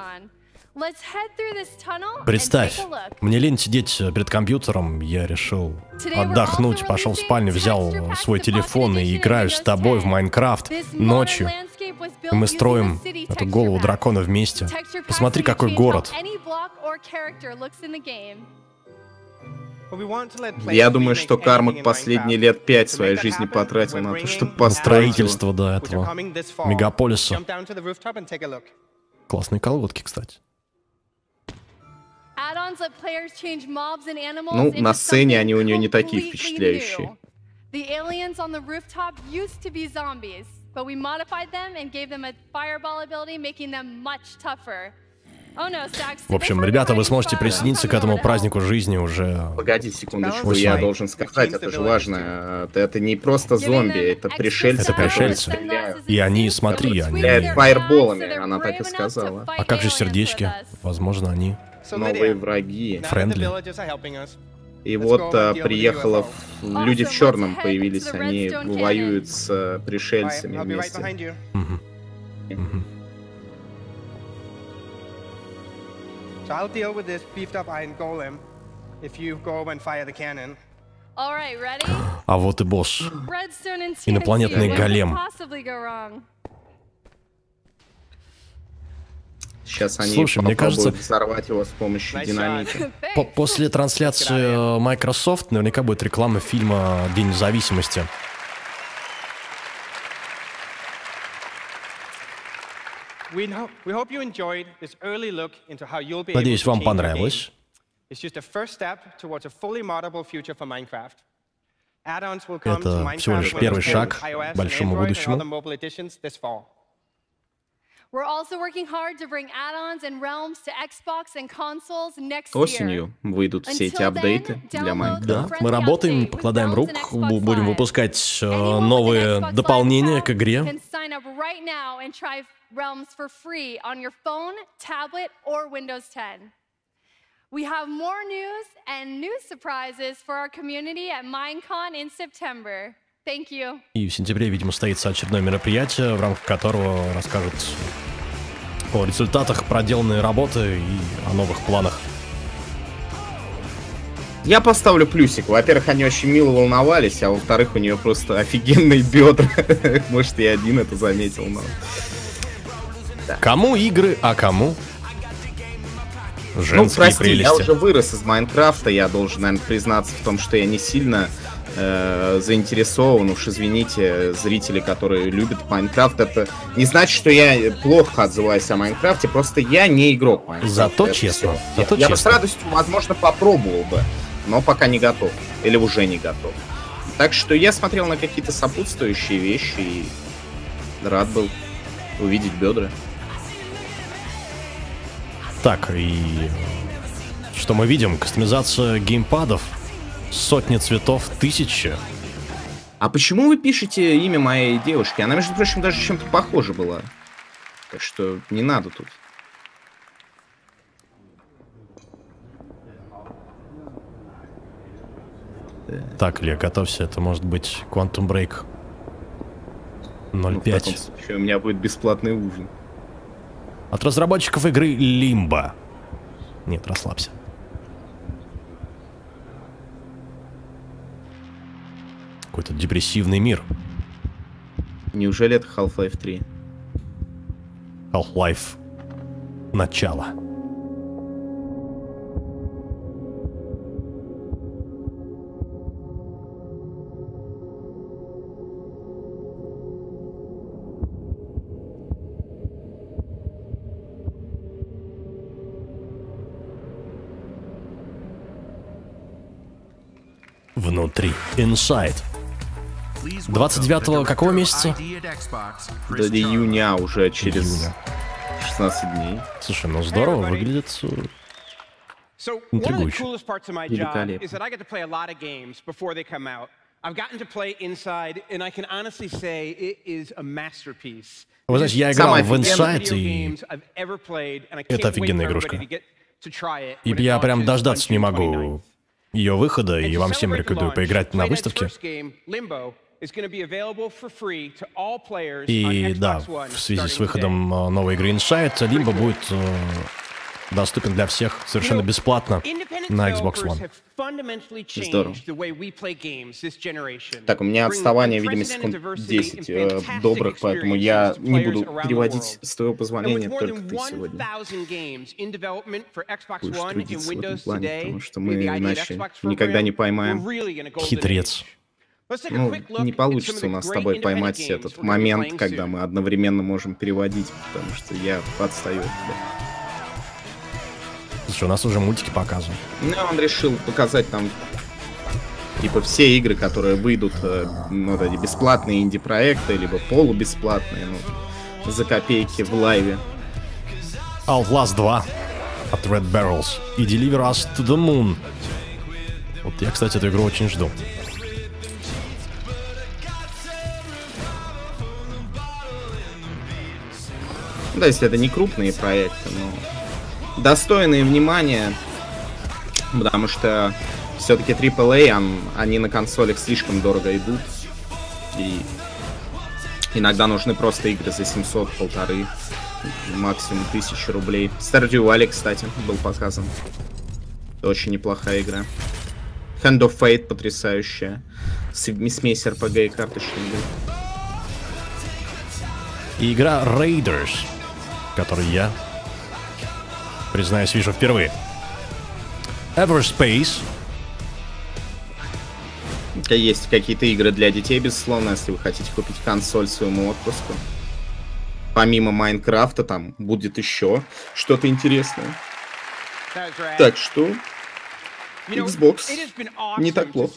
Представь, мне лень сидеть перед компьютером, я решил отдохнуть, пошел в спальню, взял свой телефон и играю с тобой в Майнкрафт ночью. И мы строим эту голову дракона вместе. Посмотри, какой город. Я думаю, что Кармак последние лет пять своей жизни потратил на то, чтобы построить строительство до этого мегаполиса. Классные колодки, кстати. Ну, на сцене они у нее не такие впечатляющие. В общем, ребята, вы сможете присоединиться к этому празднику жизни уже... Погоди секундочку, я должен сказать, это же важно. Это не просто зомби, это пришельцы. Это пришельцы. И они, смотри, они... Стреляют фаерболами, она так и сказала. А как же сердечки? Возможно, они... Новые враги. Френдли. И вот а, приехало... В... Люди в черном появились, они воюют с пришельцами вместе. So I'll deal with this beefed up iron golem if you go and fire the cannon. All right, ready? А вот и босс. Инопланетный голем. Сейчас они Слушай, мне кажется, взорвать его с помощью динамита. После трансляции Microsoft наверняка будет реклама фильма «День независимости». Надеюсь, вам понравилось. Это всего лишь первый шаг к большому будущему. Осенью выйдут все эти апдейты для Майнкрафта. Да, мы работаем, не покладаем рук, будем выпускать новые дополнения к игре. Realms for free on your phone, tablet, or Windows ten. We have more news and new surprises for our community at Minecon in September. Thank you. И в сентябре, видимо, состоится очередное мероприятие, в рамках которого расскажут о результатах проделанной работы и о новых планах. Я поставлю плюсик. Во-первых, они очень мило волновались, а во-вторых, у нее просто офигенные бедра. Может, я один это заметил, но... Кому игры, а кому женские ну, прости, прелести. Я уже вырос из Майнкрафта, я должен, наверное, признаться в том, что я не сильно э, заинтересован. Уж извините, зрители, которые любят Майнкрафт, это не значит, что я плохо отзываюсь о Майнкрафте, просто я не игрок Майнкрафта. Зато честно. Зато я, я честно. бы с радостью, возможно, попробовал бы, но пока не готов. Или уже не готов. Так что я смотрел на какие-то сопутствующие вещи и рад был увидеть бедра. Так, и что мы видим? Кастомизация геймпадов. Сотни цветов, тысячи. А почему вы пишете имя моей девушки? Она, между прочим, даже чем-то похожа была. Так что не надо тут. Так, Илья, готовься. Это может быть Quantum Break ноль пять. Ну, в таком случае у меня будет бесплатный ужин. От разработчиков игры Limbo. Нет, расслабься. Какой-то депрессивный мир. Неужели это Half-Life три? Half-Life. Начало. Внутри. Inside. двадцать девятого какого месяца? До июня, уже через шестнадцать дней. Слушай, ну здорово, выглядит интригующе. Вы знаете, я играл в Inside, и это офигенная игрушка. И я прям дождаться не могу ее выхода, и вам всем рекомендую поиграть на выставке. И да, в связи с выходом новой игры Inside, Limbo будет э, доступен для всех совершенно бесплатно на Xbox One. Здорово. Так, у меня отставание, видимо, секунд десять э, добрых, поэтому я не буду переводить, с твоего позволения, только ты сегодня будешь трудиться в этом плане, потому что мы иначе никогда не поймаем. Хитрец. Ну, не получится у нас с тобой поймать этот момент, когда мы одновременно можем переводить, потому что я отстаю от тебя. Слушай, у нас уже мультики показывают. Ну, он решил показать там, типа, все игры, которые выйдут, ну, вот эти бесплатные инди-проекты, либо полубесплатные, ну, за копейки в лайве. Outlast два от Red Barrels и Deliver Us to the Moon. Вот я, кстати, эту игру очень жду. Да, если это не крупные проекты, но достойные внимания, потому что все-таки трипл эй, они на консолях слишком дорого идут, и иногда нужны просто игры за семьсот, полторы, максимум тысячу рублей. Stardew Valley, кстати, был показан. Это очень неплохая игра. Hand of Fate потрясающая, смесь эр пи джи и карточной игры. И игра Raiders, который я, признаюсь, вижу впервые. Everspace. Есть какие-то игры для детей, безусловно, если вы хотите купить консоль своему отпуску. Помимо Майнкрафта там будет еще что-то интересное. Так что Xbox не так плохо.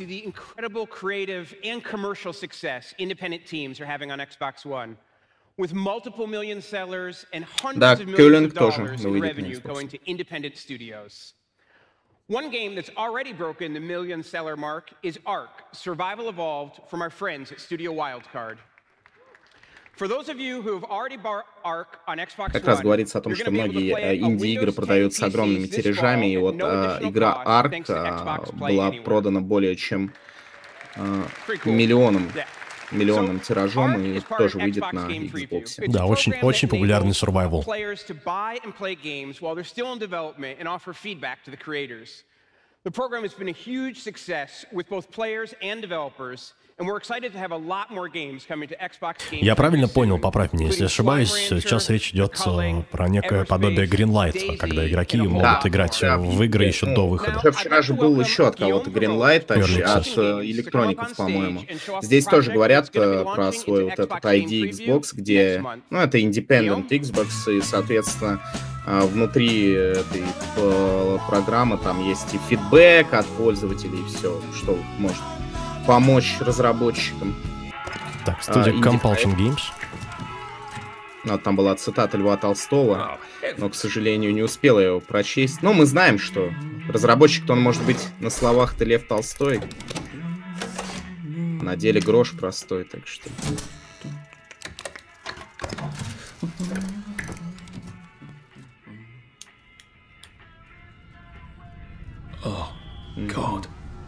With multiple million sellers and Да, hundreds of millions of тоже dollars in revenue going to independent studios. One game that's already broken the million seller mark is Ark: Survival Evolved from our friends at Studio Wildcard. For those of you who have already bought Ark on Xbox Как раз One, говорится о том, что многие инди-игры продаются огромными тиражами, и вот э, игра Ark э, была продана более чем э, миллионом. миллионным тиражом и тоже выйдет на Xbox. Да, очень, очень популярный survival. The program has been a huge success with both players and developers, and we're excited to have a lot more games coming to Xbox Game. Я правильно понял, поправь меня, если ошибаюсь, сейчас речь идет про некое подобие Greenlight, когда игроки могут да, играть да, в игры еще ну, до выхода. Уже вчера же был еще от кого-то Greenlight, от электроников, по-моему. Здесь тоже говорят про свой вот этот ай ди Xbox, где, ну, это Independent Xbox, и, соответственно, внутри этой программы там есть и фидбэк от пользователей, и все, что может помочь разработчикам. Так, студия uh, Compulsion Games. Ну, там была цитата Льва Толстого, но, к сожалению, не успел я его прочесть. Но мы знаем, что разработчик-то он может быть на словах-то Лев Толстой, на деле грош простой, так что... Oh, God.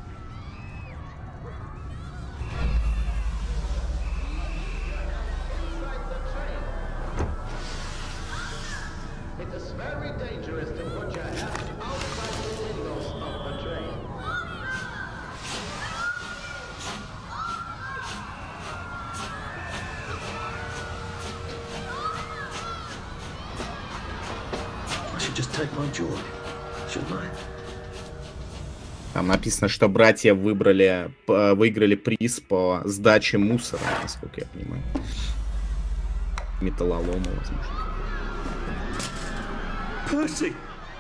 It is very dangerous to put your hands outside the windows of the train. I should just take my joy, shouldn't I? Там написано, что братья выбрали, выиграли приз по сдаче мусора, насколько я понимаю. Металлолома, возможно. Percy!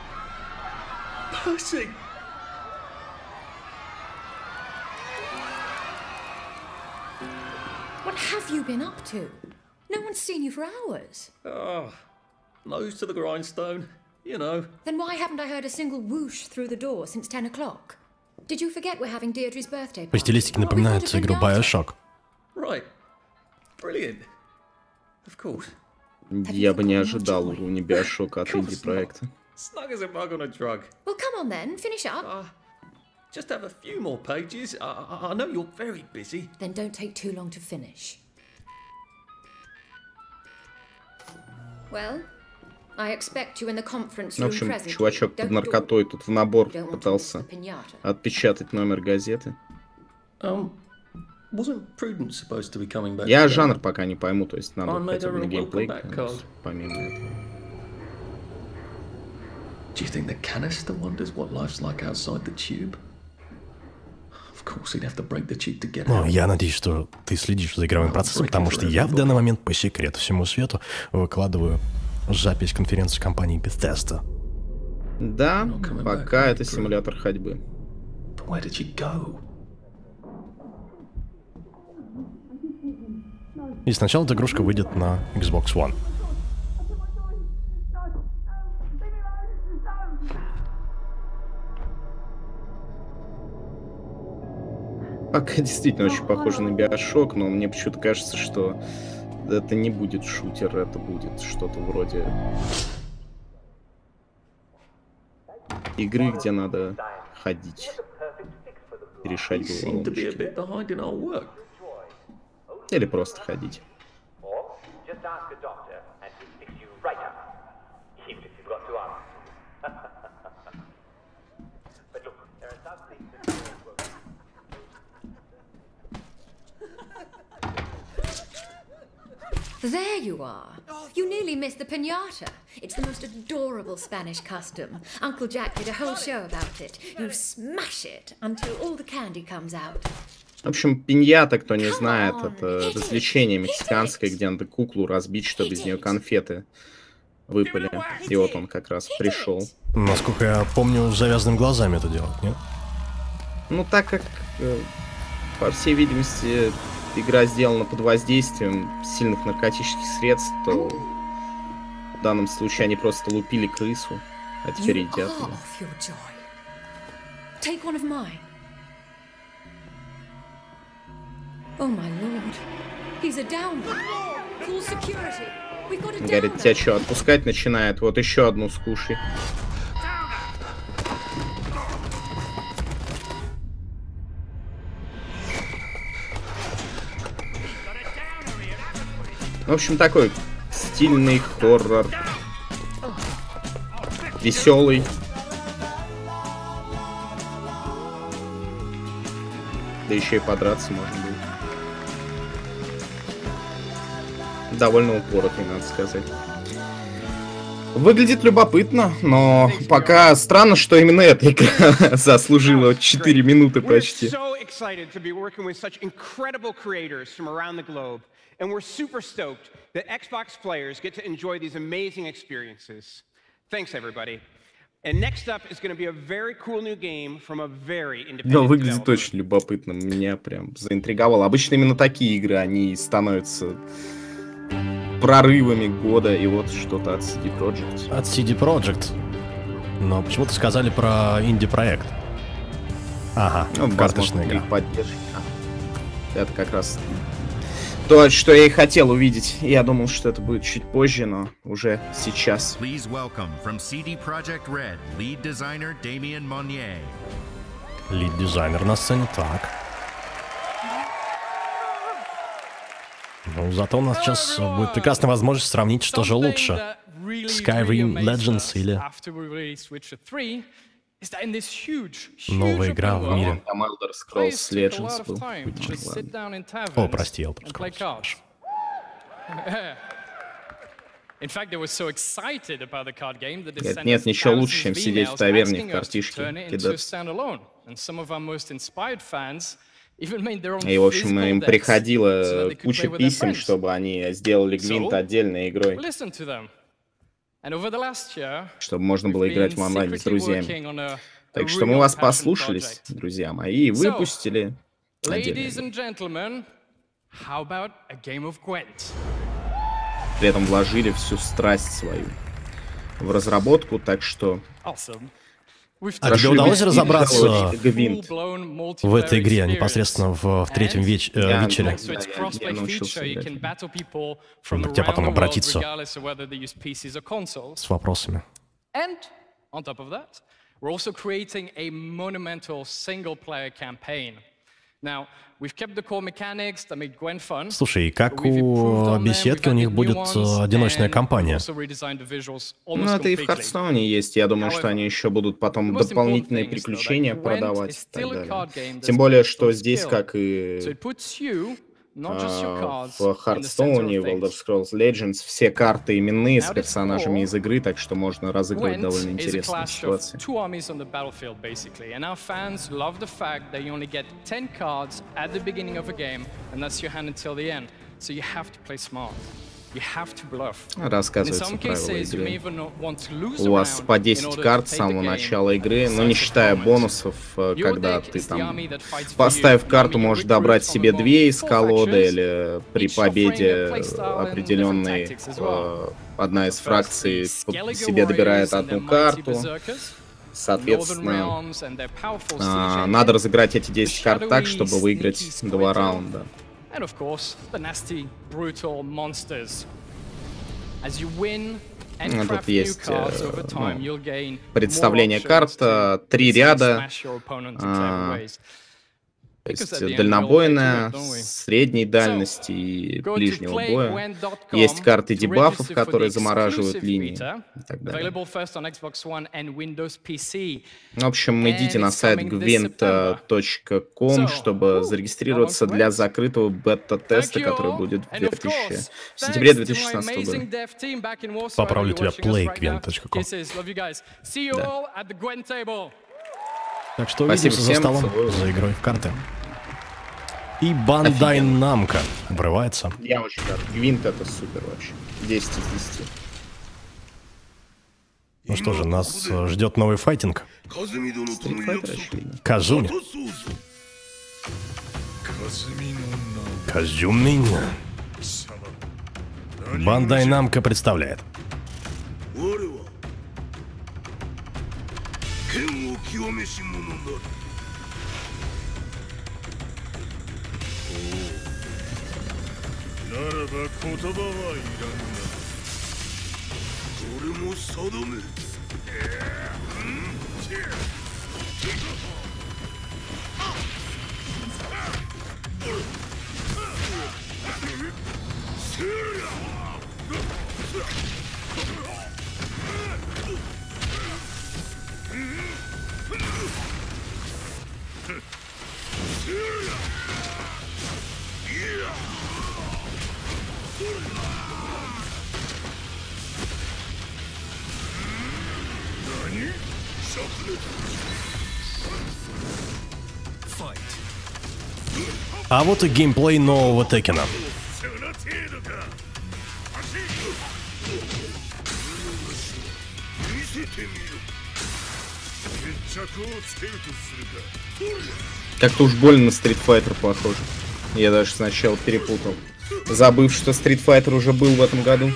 Percy! What have you been up to? No one's seen you for hours. Oh, nose to the grindstone, you know. Then why haven't I heard a single whoosh through the door since ten o'clock? Did you forget we're having Deirdre's birthday party? По стилистике напоминает игру Bioshock. Right. Brilliant. Of course. Я бы не ожидал уровня Bioshock от инди-проекта. Snug as a bug on a drug. Well, come on then, finish up. Uh, Just have a few more pages. I, I, I know you're very busy. Then don't take too long to finish. Well, I expect you in the conference В room общем, presently. чувачок под наркотой тут в набор пытался отпечатать номер газеты. Um, wasn't Prudence supposed to be coming back? Я today? жанр пока не пойму, то есть надо I made хотя бы her на a геймплей, welcome back card. помимо этого. Do you think the canister wonders what life's like outside the tube? Of course, he'd have to break the tube to get Ну, out. я надеюсь, что ты следишь за игровым процессом, потому что я в данный момент по секрету всему свету выкладываю запись конференции компании Bethesda. Да, пока это симулятор ходьбы. But where did she go? И сначала эта игрушка выйдет на Xbox One. Пока действительно очень похоже на Биошок, но мне почему-то кажется, что это не будет шутер, это будет что-то вроде игры, где надо ходить, решать головоломочки. Или просто ходить. There you are. You nearly missed the piñata. It's the most adorable Spanish custom. Uncle Jack did a whole show about it. You smash it until all the candy comes out. В общем, пиньята, кто не знает, это развлечение мексиканское, где надо куклу разбить, чтобы из нее конфеты выпали. И вот он как раз пришел. Насколько я помню, с завязанными глазами это делать, нет? Ну, так как, по всей видимости, игра сделана под воздействием сильных наркотических средств, то в данном случае они просто лупили крысу, а теперь едят ее. Take one of mine. Oh my lord. He's a downer. Call security. We've got a downer. Говорит, тебя что, отпускать начинает? Вот еще одну скушай. В общем, такой стильный хоррор. Веселый. Да еще и подраться можно будет. Довольно упоротый, надо сказать. Выглядит любопытно, но пока странно, что именно эта игра заслужила четыре минуты почти. And we're super stoked that Xbox players get to enjoy these amazing experiences. Thanks, everybody. And next up is going to be a very cool new game from a very independent Да, выглядит очень любопытно. Меня прям заинтриговало. Обычно именно такие игры, они становятся прорывами года. И вот что-то от си ди Projekt. От си ди Projekt. Но почему-то сказали про инди-проект. Ага, ну, карточная игра. Поддержки. Это как раз... То, что я и хотел увидеть. Я думал, что это будет чуть позже, но уже сейчас. Please welcome from си ди Projekt Red, lead designer Damien Monnier. Лид-дизайнер на сцене, так. Ну, зато у нас сейчас будет прекрасная возможность сравнить, что же лучше. Skyrim Legends или новая игра в мире. Там Elder Scrolls Legends был. О, прости, Elder Scrolls. Нет, нет ничего лучше, чем сидеть в таверне в картишке кидаться. И, в общем, им приходила куча писем, чтобы они сделали Гвинт отдельной игрой. Чтобы можно было играть в онлайне с друзьями. Так что мы вас послушались, друзья мои, и выпустили отдельно. При этом вложили всю страсть свою в разработку, так что... А тебе удалось разобраться в этой игре, непосредственно в, в третьем веч э, вечере? Я, я, я научился играть. Надо к тебе потом обратиться с вопросами. We're also creating a monumental single-player campaign. Now, we've kept the core mechanics that make Gwent fun. Слушай, как у беседки у них будет одиночная кампания? Ну, это и в Хардстоуне есть. Я думаю, что они еще будут потом дополнительные приключения продавать и так далее. Тем более, что здесь, как и Uh, в Хардстоуне, World of Scrolls Legends, все карты именные с персонажами из игры, так что можно разыгрывать довольно интересные ситуации. Рассказывается правила игры. У вас по десять карт с самого начала игры, но не считая бонусов, когда ты там, поставив карту, можешь добрать себе две из колоды, или при победе определенной одна из фракций себе добирает одну карту. Соответственно, надо разыграть эти десять карт так, чтобы выиграть два раунда. And of course, the nasty, brutal monsters. As you win and craft new cards over time, you'll gain представление карт, три ряда. То есть дальнобойная, средней дальности и ближнего боя. Есть карты дебафов, которые замораживают линии и так далее. В общем, идите на сайт gwent точка com, чтобы зарегистрироваться для закрытого бета-теста, который будет в, в сентябре две тысячи шестнадцатого года. Поправлю тебя, play gwent точка com. Да. Так что увидимся за столом, за игрой в карты. И Bandai Namco врывается. Я очень рад. Гвинт это супер вообще. десять из десяти. Ну что же, нас ждет новый файтинг. Казуми. Казуми. Bandai Namco представляет. А вот и геймплей нового Текена. Как-то уж больно на Street Fighter похоже. Я даже сначала перепутал, забыв, что Street Fighter уже был в этом году.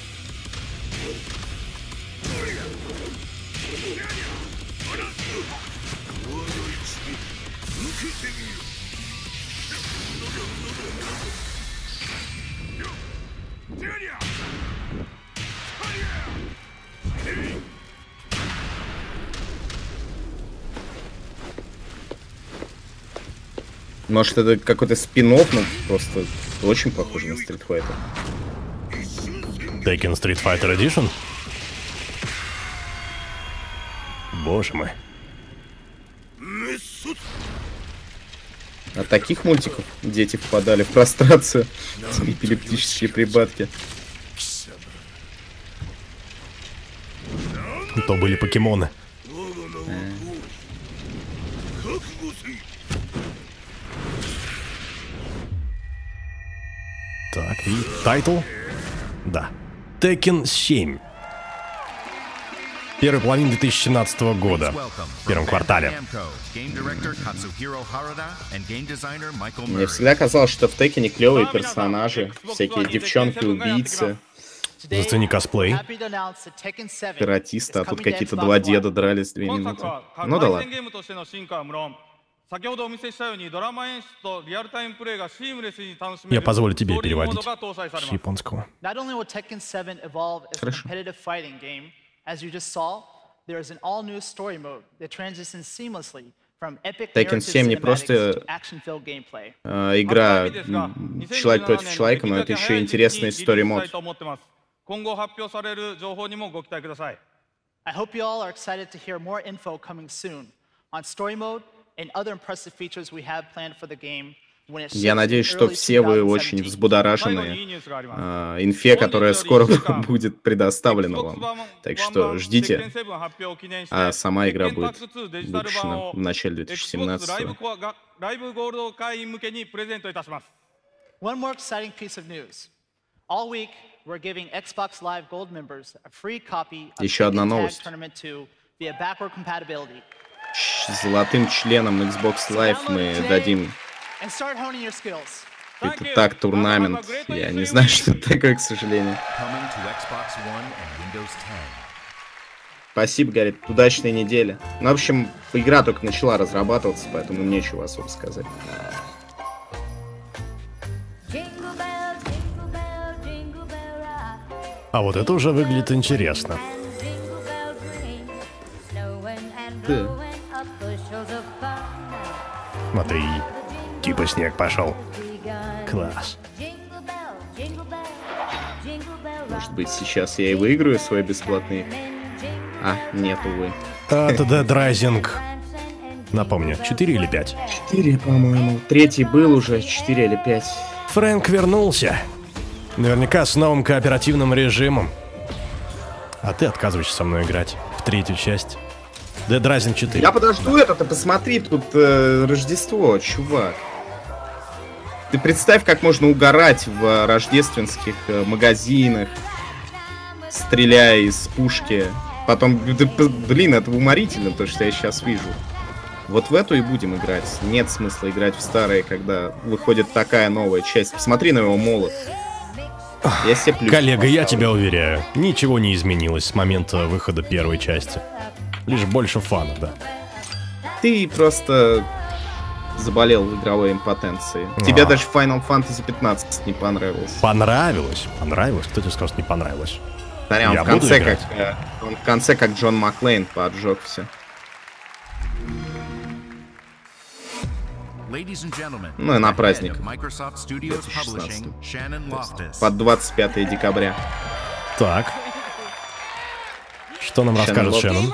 Может, это какой-то спин-офф, но просто очень похоже на Street Fighter. Tekken Street Fighter Edition? Боже мой. От таких мультиков дети впадали в прострацию, эпилептические припадки. То были покемоны. Так, и тайтл? Да. Tekken семь. Первая половина две тысячи семнадцатого года. В первом квартале. Мне всегда казалось, что в Текене клевые персонажи. Всякие девчонки-убийцы. Зацени косплей. Каратисты, а тут какие-то два деда дрались две минуты. Ну да ладно. Я позволю тебе переводить с японского. Not only will Tekken seven evolve as a competitive fighting game, as you just saw, there is an all-new story mode that transitions seamlessly from epic Tekken семь не просто э, игра человек против человека, но это еще интересный story мод. I hope you all are excited to hear more info coming soon on story mode and other impressive features we have planned for the game. Я надеюсь, что все вы очень взбудоражены э, инфе, которая скоро будет предоставлена вам. Так что ждите, а сама игра будет выпущена в начале две тысячи семнадцатого. One more exciting piece of news. All week we're giving Xbox Live Gold members a free copy of Еще одна новость. Tournament two via backward compatibility. Золотым членам Xbox Live мы дадим. Это так, турнамент. Я не знаю, что это такое, к сожалению. Спасибо, говорит, удачной недели. Ну, в общем, игра только начала разрабатываться, поэтому нечего особо сказать. А вот это уже выглядит интересно. Да. Смотри, типа снег пошел. Класс. Может быть, сейчас я и выиграю свой бесплатный... А, нет, увы. А, это Dead Rising. Напомню, четыре или пять? четыре, по-моему. Третий был уже, четыре или пять. Фрэнк вернулся. Наверняка с новым кооперативным режимом. А ты отказываешься со мной играть в третью часть. Dead Rising четыре. Я подожду это, ты посмотри, тут э, Рождество, чувак. Ты представь, как можно угорать в рождественских э, магазинах, стреляя из пушки. Потом, блин, это уморительно, то, что я сейчас вижу. Вот в эту и будем играть. Нет смысла играть в старые, когда выходит такая новая часть. Посмотри на его молот. Я себе плюс Коллега, поставлю. я тебя уверяю, ничего не изменилось с момента выхода первой части. Лишь больше фана, да. Ты просто заболел игровой импотенцией. А. Тебе даже Final Fantasy пятнадцать не понравилось. Понравилось? Понравилось? Кто тебе сказал, что не понравилось? Смотри, он, в конце, как, он в конце как Джон Маклейн поджег все. Ну и на праздник две тысячи шестнадцатого. Под двадцать пятое декабря. Так. Что нам расскажет Шеннон?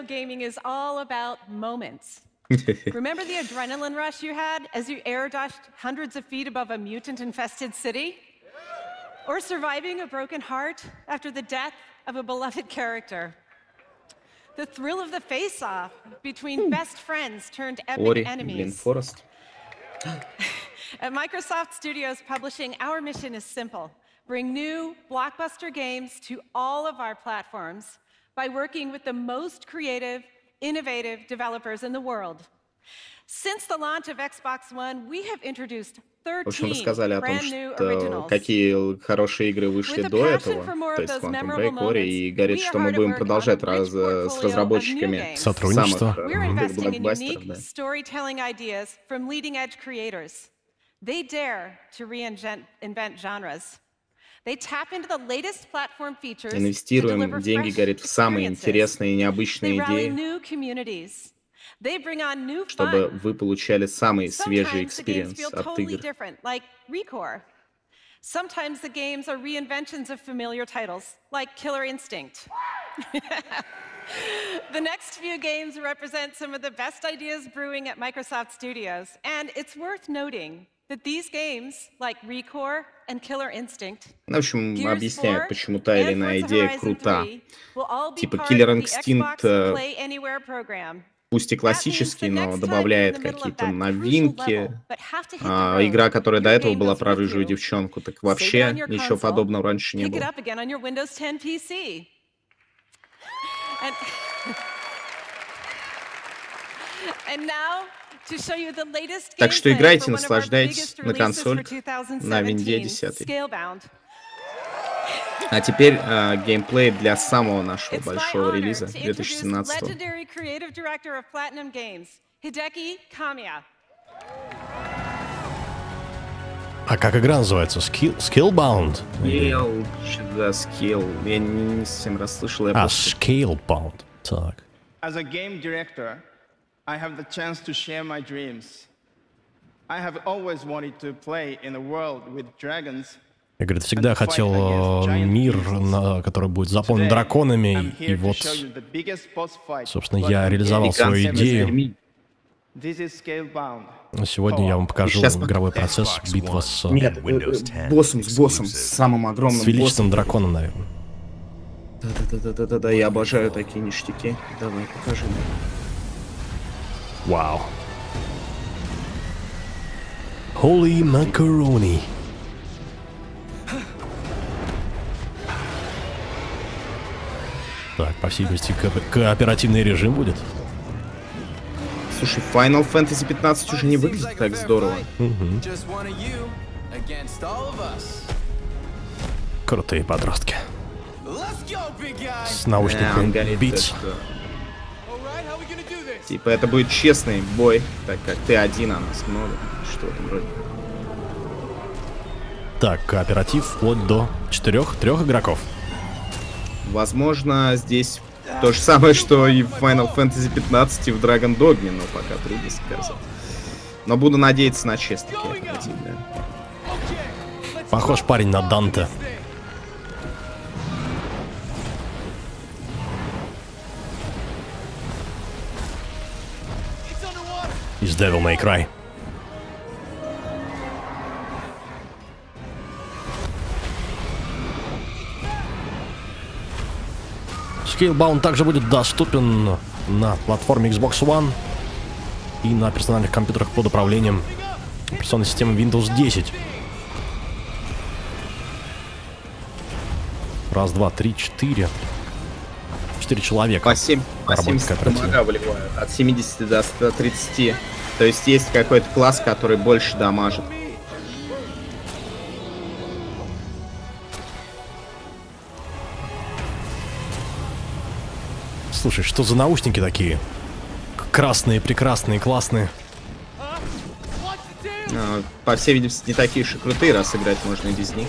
Remember the adrenaline rush you had as you air dashed hundreds of feet above a mutant-infested city? Or surviving a broken heart after the death of a beloved character? The thrill of the face-off between best friends turned epic Ori, enemies. Forest. At Microsoft Studios Publishing, our mission is simple. Bring new blockbuster games to all of our platforms by working with the most creative, innovative developers in the world. Since the launch of Xbox One, we have introduced В общем, рассказали о том, что какие хорошие игры вышли до этого, то есть Quantum Break, Ori, и говорит, что мы будем продолжать раз, с разработчиками сотрудничество самых блокбастеров. Да. Инвестируем деньги, говорит, в самые интересные и необычные идеи, чтобы вы получали самый свежий экспириенс от игр. Sometimes the games are reinventions of familiar titles, like Killer Instinct. The next few games represent some of the best ideas brewing at Microsoft Studios, and it's worth noting that these games, like ReCore and Killer Instinct, в общем, объясняют, почему та или иная идея крута. Типа Killer Instinct, пусть и классический, но добавляет какие-то новинки. А, игра, которая до этого была про рыжую девчонку, так вообще ничего подобного раньше не было. Так что играйте, наслаждайтесь на консоль на винде десять. А теперь э, геймплей для самого нашего большого релиза две тысячи семнадцатого. А как игра называется? Skill, Skillbound? Skill, да, Skill. Я не, не совсем расслышал. Я а, просто... Scalebound. Так. As a game director, I have the chance to share my dreams. I have always wanted to play in a world with dragons. Я, говорит, всегда хотел мир, который будет заполнен драконами, и вот, собственно, я реализовал свою идею. Сегодня я вам покажу игровой процесс, битва с... Нет, боссом, с боссом, с самым огромным С величественным драконом, наверное. Да-да-да-да-да, я обожаю такие ништяки. Давай, покажи мне. Вау. Holy macaroni. Так, по всей видимости, ко кооперативный режим будет. Слушай, Final Fantasy пятнадцать уже не выглядит так здорово. Угу. Крутые подростки. С наушниками бить. Типа это будет честный бой, так как ты один, а нас много. Что там вроде. Так, кооператив вплоть до четырех, трех игроков. Возможно, здесь то же самое, что и в Final Fantasy пятнадцать и в Dragon Dogme, но пока трудно сказать. Но буду надеяться на честный кооператив, да. Похож парень на Данте. Из Devil May Cry. Scalebound также будет доступен на платформе Xbox One и на персональных компьютерах под управлением операционной системы Windows десять. Раз, два, три, четыре. Четыре человека. По семь, по семьдесят дамага вливают. От семидесяти до ста тридцати. То есть есть какой-то класс, который больше дамажит. Слушай, что за наушники такие? Красные, прекрасные, классные. А, по всей видимости, не такие уж и крутые, раз играть можно и без них.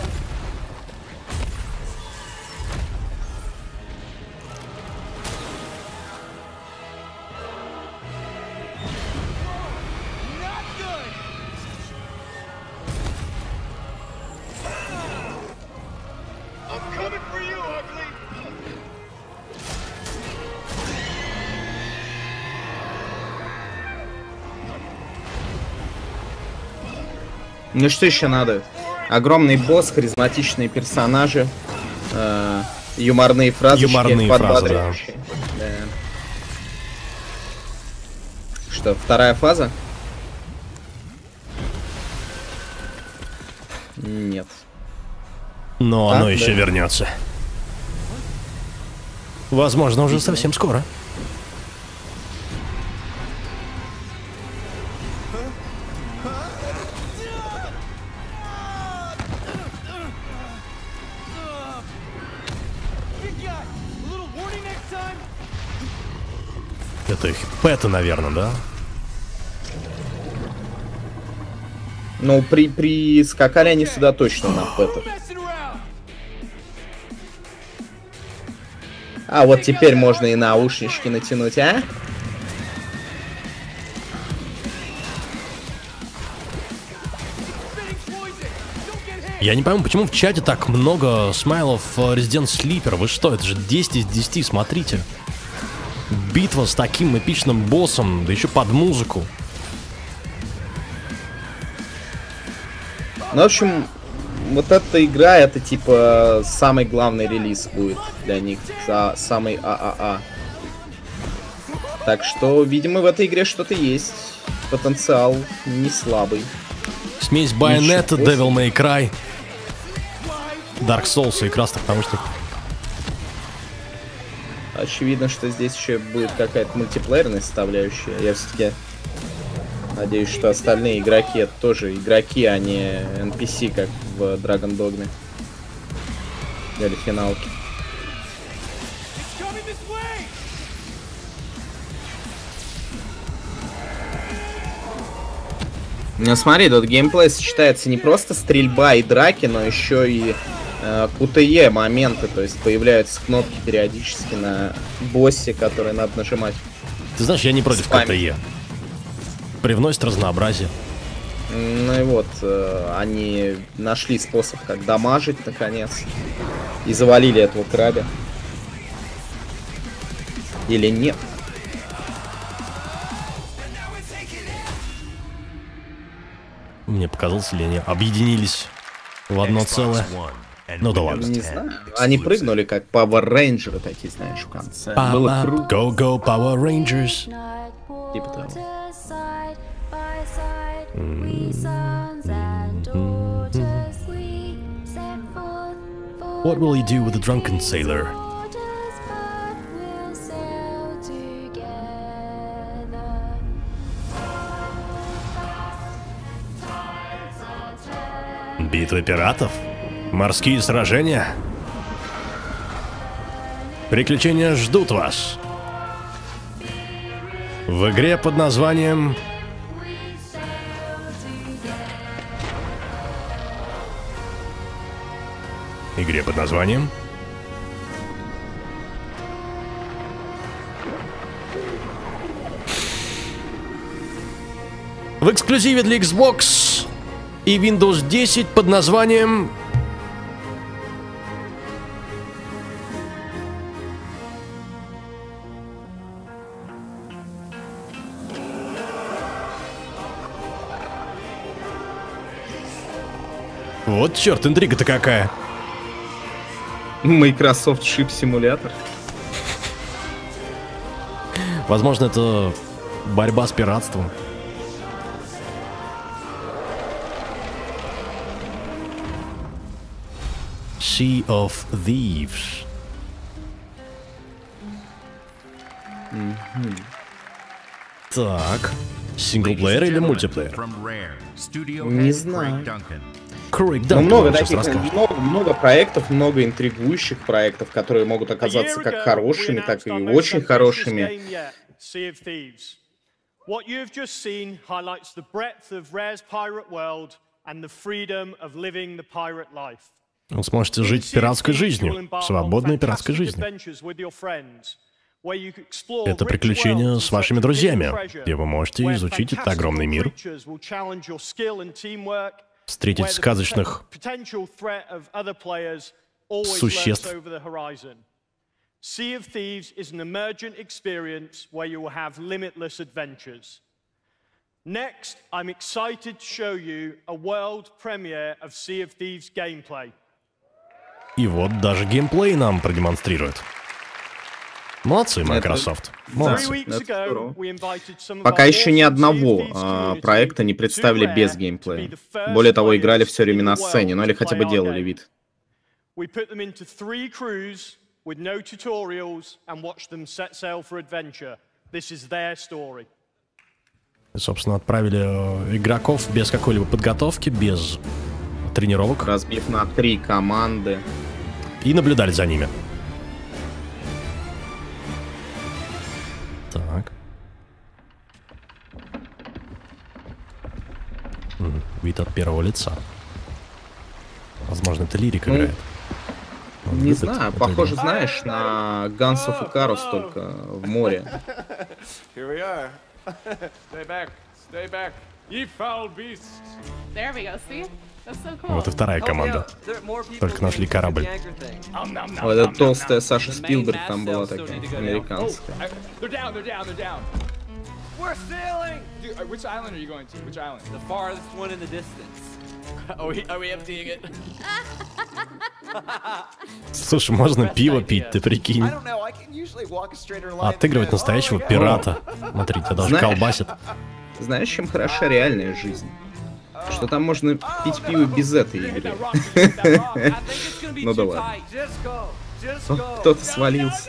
Ну что еще надо? Огромный босс, харизматичные персонажи, э, юморные фразы, юморные фразы, да. Да. Что, вторая фаза? Нет. Но а, оно да. еще вернется. Возможно, уже совсем скоро. Это их пэты, наверное, да? Ну, при, при скакали они сюда точно на пэтах. А вот теперь можно и наушнички натянуть, а? Я не пойму, почему в чате так много смайлов Resident Sleeper? Вы что, это же десять из десяти, смотрите. Битва с таким эпичным боссом, да еще под музыку. Ну, в общем, вот эта игра, это типа самый главный релиз будет для них, за самый ААА. Так что, видимо, в этой игре что-то есть. Потенциал не слабый. Смесь Bayonetta, Devil May Cry, Dark Souls и красных наушников. Очевидно, что здесь еще будет какая-то мультиплеерная составляющая. Я все-таки надеюсь, что остальные игроки это тоже игроки, а не эн пи си, как в Dragon Dogme. Или финалке. Ну смотри, тут геймплей сочетается не просто стрельба и драки, но еще и кью ти и моменты, то есть появляются кнопки периодически на боссе, которые надо нажимать. Ты знаешь, я не против кью ти и. Привносит разнообразие. Ну и вот, э, они нашли способ, как дамажить, наконец. И завалили этого крабя. Или нет? Мне показалось, или они объединились в одно целое. Ну да ладно. Не знаю. Они прыгнули как Power Rangers, такие, знаешь, в конце. Было круто. Go, go, Power Rangers. Типа того. What will he do with the drunken sailor? Битвы пиратов? Морские сражения? Приключения ждут вас. В игре под названием... Игре под названием... В эксклюзиве для Xbox и Windows десять под названием... Вот черт, интрига-то какая. Microsoft Ship Simulator. Возможно, это борьба с пиратством. Sea of Thieves. Mm-hmm. Так, синглплеер или мультиплеер? Не знаю. Крейг Но Данкан много сейчас таких, расскажет. много, много проектов, много интригующих проектов, которые могут оказаться как хорошими, так и очень хорошими. Sea of Thieves. What you've just seen highlights the breadth of Rare's pirate world and the freedom of living the pirate life. Вы сможете жить пиратской жизнью, свободной пиратской жизнью. Это приключение с вашими друзьями, где вы можете изучить этот огромный мир, встретить сказочных существ. Sea of Thieves is an emergent experience where you will have limitless adventures. Next, I'm excited to show you a world premiere of Sea of Thieves gameplay. И вот даже геймплей нам продемонстрирует. Молодцы, Microsoft. Молодцы. Пока еще ни одного а, проекта не представили без геймплея. Более того, играли все время на сцене, ну или хотя бы делали вид. With no tutorials and watch them set sail for adventure. This is their story. И, собственно, отправили игроков без какой-либо подготовки, без тренировок. Разбив на три команды. И наблюдали за ними. Так. Вид от первого лица. Возможно, это Лирик играет. Он не любит знаю, похоже, игру. Знаешь, на Guns of Icarus, только в море. Вот и вторая команда. Только нашли корабль. Вот эта толстая Саша Спилберг там была такая, американская. We're sailing! Dude, which island are you going to? Which island? The farthest one in the distance. Are we, are we emptying it? Слушай, можно пиво пить, ты прикинь. Отыгрывать настоящего пирата. Смотри, тебя даже колбасит. Знаешь, чем хороша реальная жизнь? Что там можно пить пиво без этой игры. Ну да ладно. Кто-то свалился.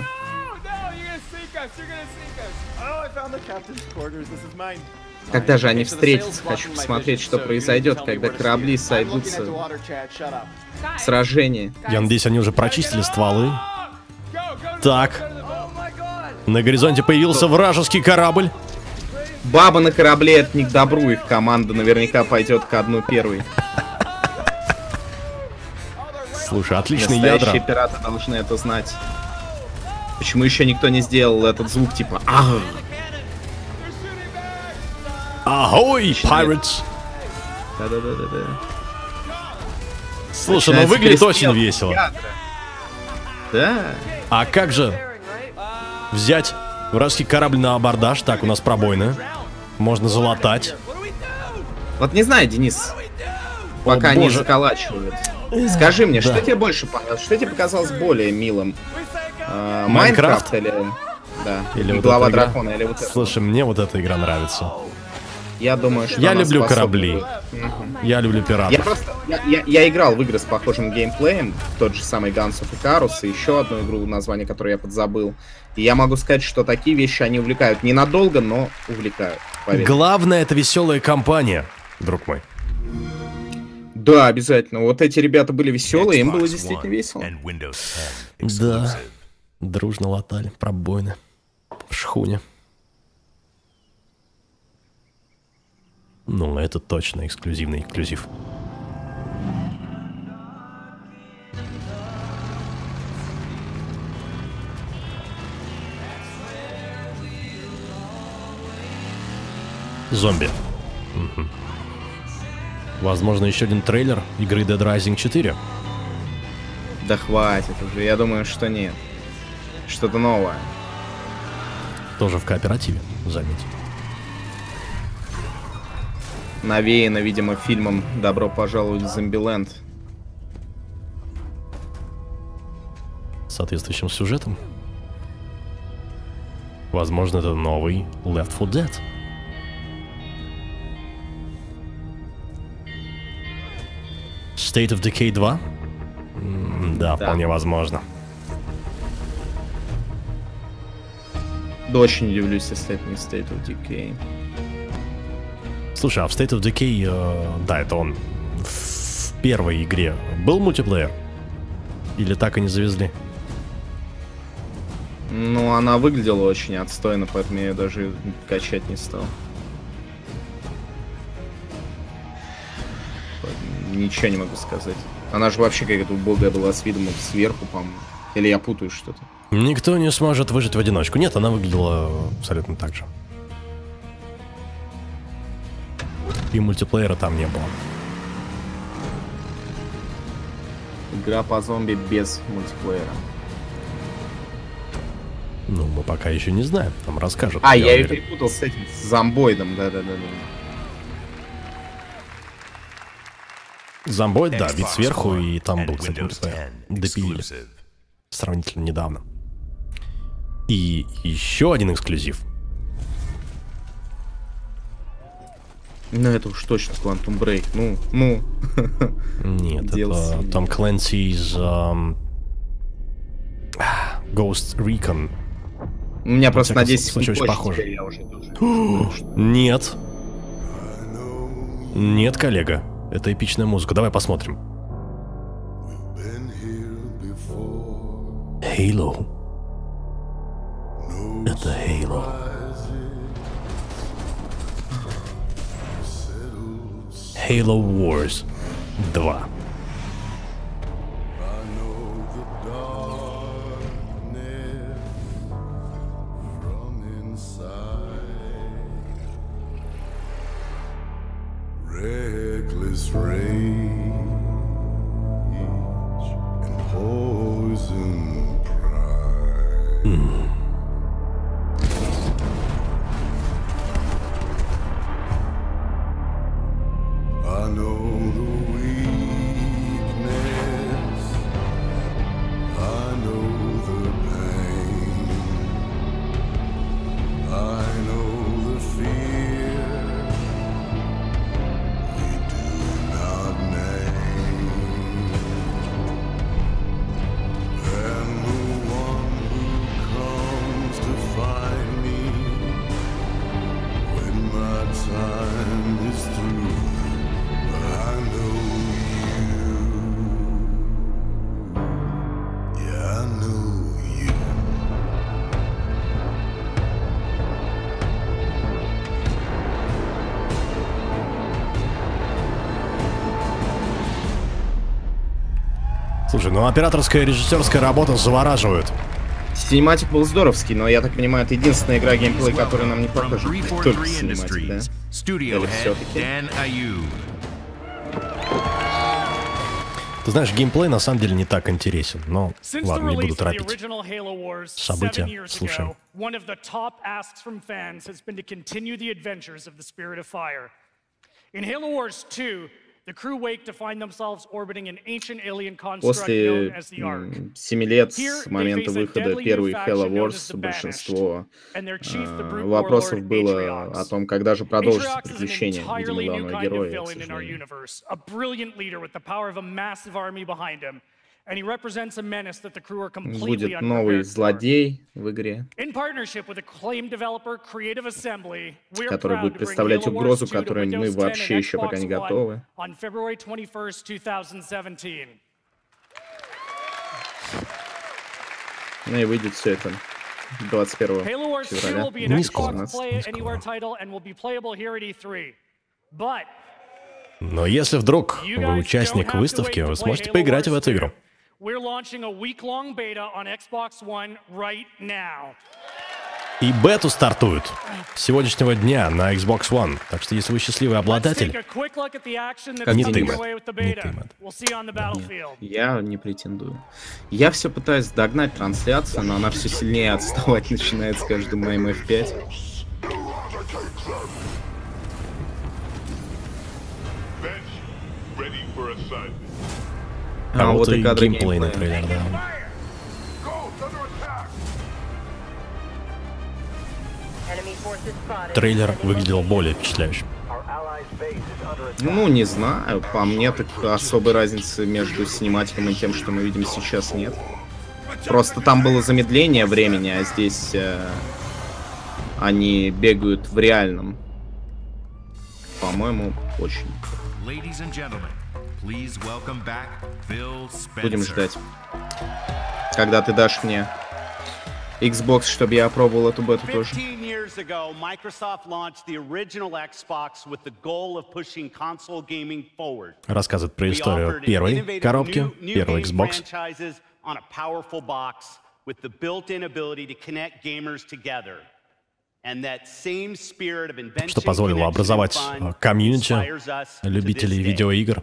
Когда же они встретятся? Хочу посмотреть, что произойдет, когда корабли сойдутся в сражении. Я надеюсь, они уже прочистили стволы. Так. На горизонте появился вражеский корабль. Баба на корабле — это не к добру, их команда наверняка пойдет ко дну первой. Слушай, отличные ядра. Настоящие пираты должны это знать. Почему еще никто не сделал этот звук типа «Ах». Ahoy, pirates! Да-да-да-да-да. Слушай, ну выглядит очень весело. Да. А как же взять вражеский корабль на абордаж? Так, у нас пробоина. Можно залатать. Вот не знаю, Денис, пока не заколачивают. Скажи мне, Да. что тебе больше понравилось? Что тебе показалось более милым? Э, Майнкрафт или... Да. Или вот Глава эта игра? дракона, или вот это? Слушай, мне вот эта игра нравится. Я думаю, что Я она люблю способна корабли. будет. Мгм. Я люблю пиратов. Я просто... Я, я- я играл в игры с похожим геймплеем, тот же самый Guns of Icarus и еще одну игру, название которой я подзабыл. И я могу сказать, что такие вещи, они увлекают ненадолго, но увлекают. Поверь. Главное, это веселая компания, друг мой. Да, обязательно. Вот эти ребята были веселые, им было действительно весело. Да. Дружно латали пробоины в шхуне. Ну, это точно эксклюзивный эксклюзив. Зомби. Мгм. Возможно, еще один трейлер игры Dead Rising четыре. Да хватит уже, я думаю, что нет. Что-то новое. Тоже в кооперативе, заметь. Навеяно, видимо, фильмом «Добро пожаловать в Зомбиленд». Соответствующим сюжетом. Возможно, это новый Left four Dead. State of Decay два? М, Да, Да. вполне возможно. Да очень удивлюсь, если это не State of Decay. Слушай, а в State of Decay, э, да, это он в первой игре был мультиплеер? Или так и не завезли? Ну, она выглядела очень отстойно, поэтому я ее даже качать не стал. Поэтому ничего не могу сказать. Она же вообще какая-то убогая была с видом сверху, по-моему. Или я путаю что-то. Никто не сможет выжить в одиночку. Нет, она выглядела абсолютно так же. И мультиплеера там не было. Игра по зомби без мультиплеера. Ну, мы пока еще не знаем, нам расскажут. А, я ее уверен. перепутал с этим, с зомбоидом, да-да-да. Зомбоид, да, вид Xbox сверху, One и там был, and кстати, Windows мультиплеер. ten Допилили. exclusive. Сравнительно недавно. И еще один эксклюзив. Ну, это уж точно Quantum Break. Ну, ну. Нет, ди эл си. это Том Клэнси's эм, Ghost Recon. У меня Во просто всяком на десять случае, очень больше похоже. теперь, я уже тоже. Нет. Нет, коллега. Это эпичная музыка. Давай посмотрим. Halo. Это Halo. Halo Wars два. Reckless rage and poison pride. I know the weakness. I know the pain. I know the fear. Not name. And the one who comes to find me when my time is through. I know you. Yeah, I know you. Слушай, ну операторская и режиссерская работа завораживают. Синематик был здоровский, но я так понимаю, это единственная игра геймплей, которая нам не покажет. Только синематик, да? Или все-таки? Ты знаешь, геймплей на самом деле не так интересен, но ладно, не буду торопить. События слушаем. После семи лет с момента выхода первой Halo Wars большинство э, вопросов было о том, когда же продолжится приключение, видимо, главного героя. Будет новый злодей в игре, который будет представлять угрозу, которой мы вообще еще пока не готовы. Ну и выйдет все это двадцать первого февраля. Не скоро. Но если вдруг вы участник выставки, вы сможете поиграть в эту игру. И бету стартуют с сегодняшнего дня на Xbox One. Так что если вы счастливый обладатель, не ты, Мэтт. Не ты, Мэтт. Я не претендую. Я все пытаюсь догнать трансляцию, но она все сильнее отставать начинает с каждым моим эф пять. А, а вот и геймплейный трейлер, да. Трейлер выглядел более впечатляющим. Ну, не знаю. По мне, так особой разницы между синематиком и тем, что мы видим сейчас, нет. Просто там было замедление времени, а здесь э, они бегают в реальном. По-моему, очень. Будем ждать. Когда ты дашь мне Xbox, чтобы я опробовал эту бету тоже. Рассказывает про историю первой коробки, первой Xbox. Что позволило образовать комьюнити любителей видеоигр.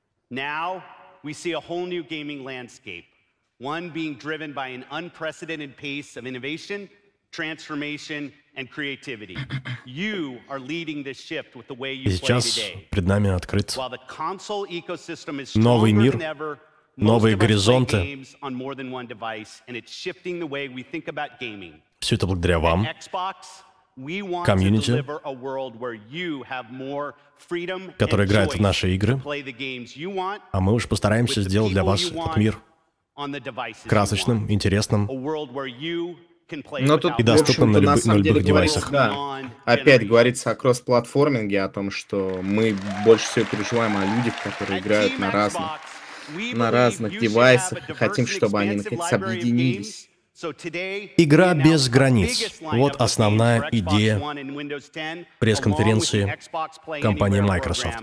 One being driven by an unprecedented pace of innovation, transformation, and creativity. You are leading this shift with the way you play today. Перед нами открыт While the console ecosystem is новый stronger мир, than ever, новые most of us play горизонты. games on more than one device, and it's shifting the way we think about gaming. Все это благодаря вам, At Xbox, we want to комьюнити, deliver a world where you have more freedom который and играет в choice наши игры, to play the games you want, а мы уж постараемся with the сделать для people вас you этот want, мир on the devices you красочным, интересным want. A world where you can play Но тут, without и доступным на, в общем-то, любы- на самом деле любых девайсах. говорится, да, опять говорится о кросс-платформинге, о том, что мы больше всего переживаем о людях, которые играют на разных, на разных девайсах, и хотим, чтобы они наконец объединились. Игра без границ. Вот основная идея пресс-конференции компании Microsoft.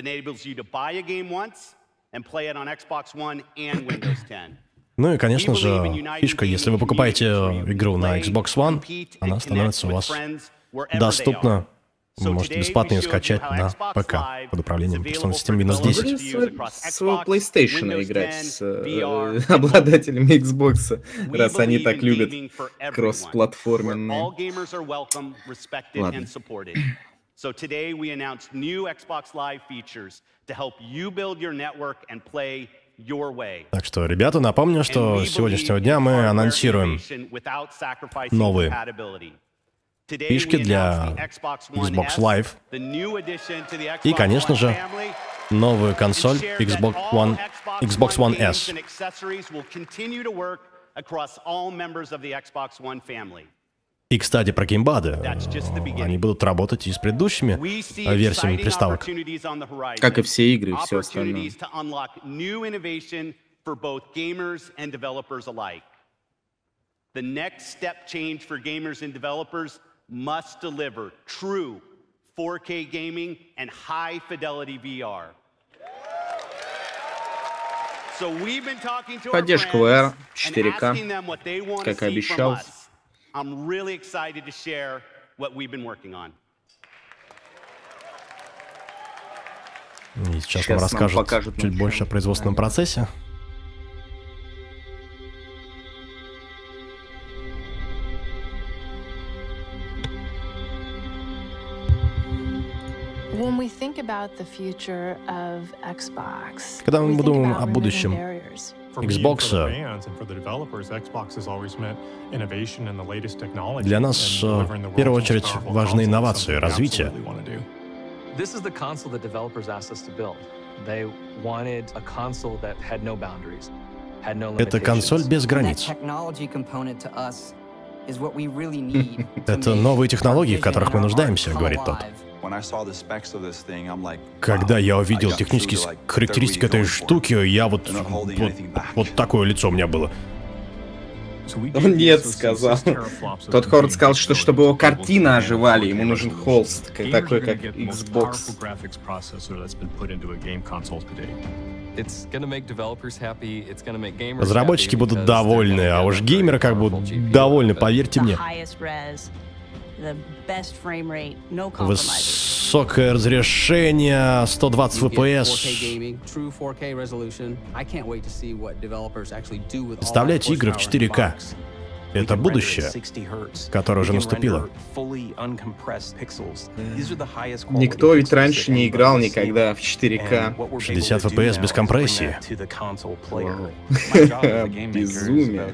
Ну и, конечно же, фишка, если вы покупаете игру на Xbox One, она становится у вас доступна. Вы можете бесплатно ее скачать на ПК под управлением операционной системы Windows десять. С своего PlayStation играть с э, обладателями Xbox, раз они так любят кросс-платформенные. Ладно. So today we announced new Xbox Live features to help you build your network and play your way. Так что, ребята, напомню, что с сегодняшнего дня мы анонсируем новые фишки для Xbox Live и, конечно же, новую консоль Xbox One, Xbox One S. И, кстати, про геймпады. Они будут работать и с предыдущими версиями приставок. Как и все игры и все остальное. The next step change for gamers and developers must deliver true four K gaming and high fidelity V R. Поддержка ви ар, четыре ка, как и обещал. И сейчас, сейчас нам расскажут покажут чуть больше о производственном процессе. Когда мы думаем о будущем Xbox, для нас в первую очередь важны инновации, развитие. Это консоль без границ. Это новые технологии, в которых мы нуждаемся, говорит тот. Когда я увидел технические характеристики этой штуки, я вот, вот, вот такое лицо у меня было. Он нет сказал. Тот Хорд сказал, что чтобы его картины оживали, ему нужен холст, такой как Xbox. Разработчики будут довольны, а уж геймеры как будут довольны, поверьте мне. Высокое разрешение, сто двадцать эф пи эс. Представляете игры в четыре ка. Это будущее, которое уже наступило. Никто ведь раньше не играл никогда в четыре ка. шестьдесят эф пи эс без компрессии. Безумие.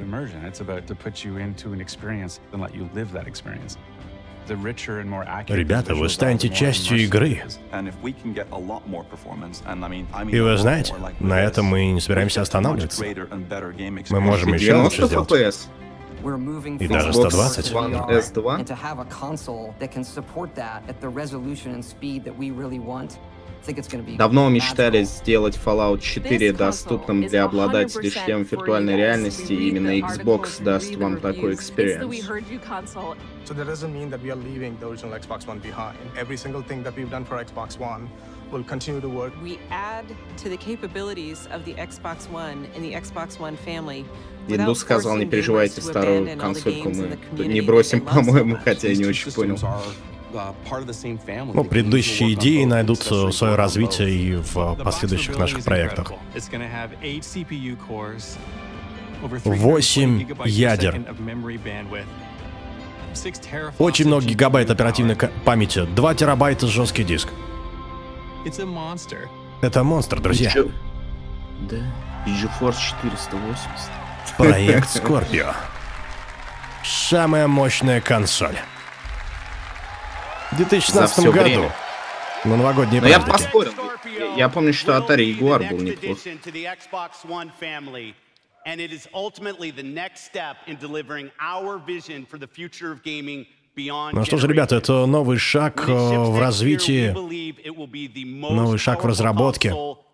Ребята, вы станете частью игры. И вы знаете, на этом мы не собираемся останавливаться. Мы можем еще лучше сделать. И даже сто двадцать. эс два. Давно мечтали сделать Fallout четыре доступным для обладателей шлемов виртуальной реальности, и именно Xbox даст вам такой экспириенс. So that doesn't mean that we are leaving the original Xbox One behind. Every single thing that we've done for Xbox One will continue to work. We add to the capabilities of the Xbox One and the Xbox One family. Индус сказал, не переживайте, старую консольку мы не бросим, по-моему, хотя я не очень понял. Ну, предыдущие идеи найдут свое развитие и в последующих наших проектах. Восемь ядер. Очень много гигабайт оперативной памяти. Два терабайта жесткий диск. Это монстр, друзья. Да, GeForce четыреста восемьдесят. Проект Scorpio. Самая мощная консоль. В две тысячи шестнадцатом году. На новогодние праздники. Но я поспорил. Я помню, что Atari Jaguar был неплох. And it is ultimately the next step in delivering our vision for the future of gaming beyond. Ну что же, ребята, это новый шаг в развитии, новый шаг в разработке.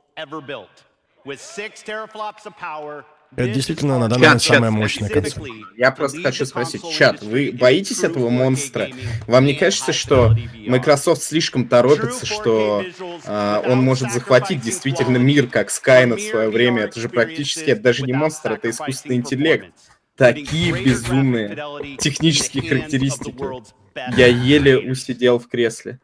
Это действительно на данный момент самая мощная консоль. Я просто хочу спросить, чат, вы боитесь этого монстра? Вам не кажется, что Microsoft слишком торопится, что э, он может захватить действительно мир, как Skynet в свое время? Это же практически, это даже не монстр, это искусственный интеллект. Такие безумные технические характеристики. Я еле усидел в кресле.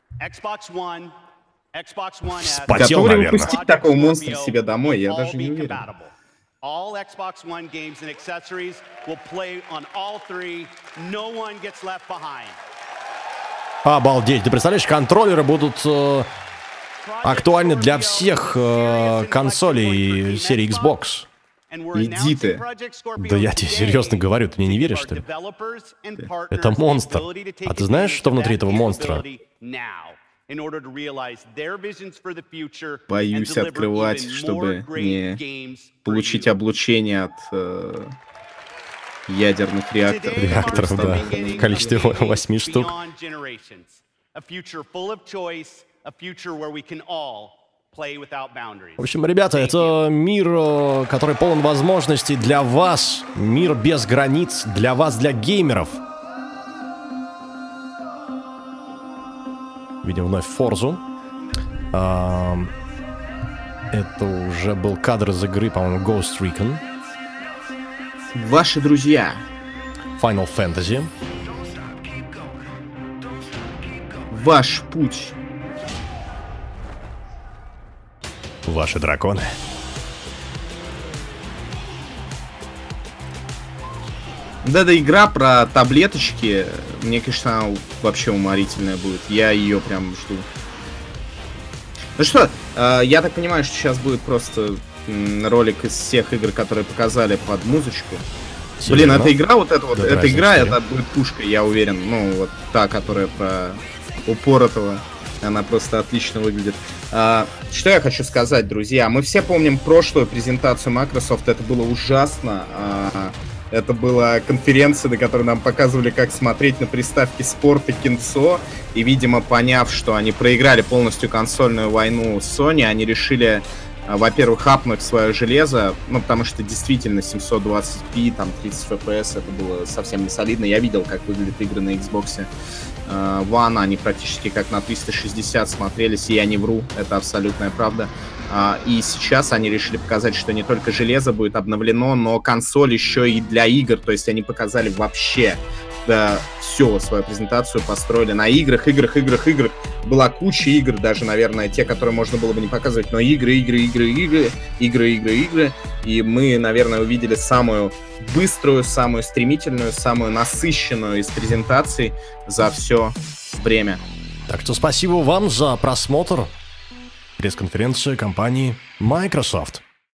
Вспотел, готовы выпустить такого монстра себе домой? Я даже не уверен. All Xbox One games and accessories will play on all three. No one gets left behind. Обалдеть, ты представляешь, контроллеры будут э, актуальны для всех э, консолей серии Xbox. Иди ты. Да я тебе серьезно говорю, ты мне не веришь, что ли? Это монстр. А ты знаешь, что внутри этого монстра? Боюсь открывать, чтобы не получить облучение от э, ядерных реакторов. Реакторов, да. В количестве восьми штук. В общем, ребята, это мир, который полон возможностей для вас. Мир без границ для вас, для геймеров. Видим вновь Форзу. А, Это уже был кадр из игры, по-моему, Ghost Recon. Ваши друзья. Final Fantasy. Ваш путь. Ваши драконы. Да, да, игра про таблеточки, мне, конечно, она вообще уморительная будет. Я ее прям жду. Ну что, э, я так понимаю, что сейчас будет просто м, ролик из всех игр, которые показали под музычку. Серьезно? Блин, эта игра, вот эта вот, да, эта игра, это будет пушка, я уверен. Ну, вот та, которая про упоротого. Она просто отлично выглядит. А, что я хочу сказать, друзья? Мы все помним прошлую презентацию Microsoft. Это было ужасно. А, это была конференция, на которой нам показывали, как смотреть на приставки спорт и кинцо. И, видимо, поняв, что они проиграли полностью консольную войну с Sony, они решили, во-первых, хапнуть свое железо. Ну, потому что действительно семьсот двадцать пи, там тридцать эф пи эс, это было совсем не солидно. Я видел, как выглядят игры на Xbox One, они практически как на триста шестьдесят смотрелись, и я не вру, это абсолютная правда. И сейчас они решили показать, что не только железо будет обновлено, но консоль еще и для игр, то есть они показали вообще, да, все, свою презентацию построили на играх, играх, играх, играх. Была куча игр, даже, наверное, те, которые можно было бы не показывать, но игры, игры, игры, игры, игры, игры, игры. И мы, наверное, увидели самую быструю, самую стремительную, самую насыщенную из презентаций за все время. Так что спасибо вам за просмотр пресс-конференции компании Microsoft.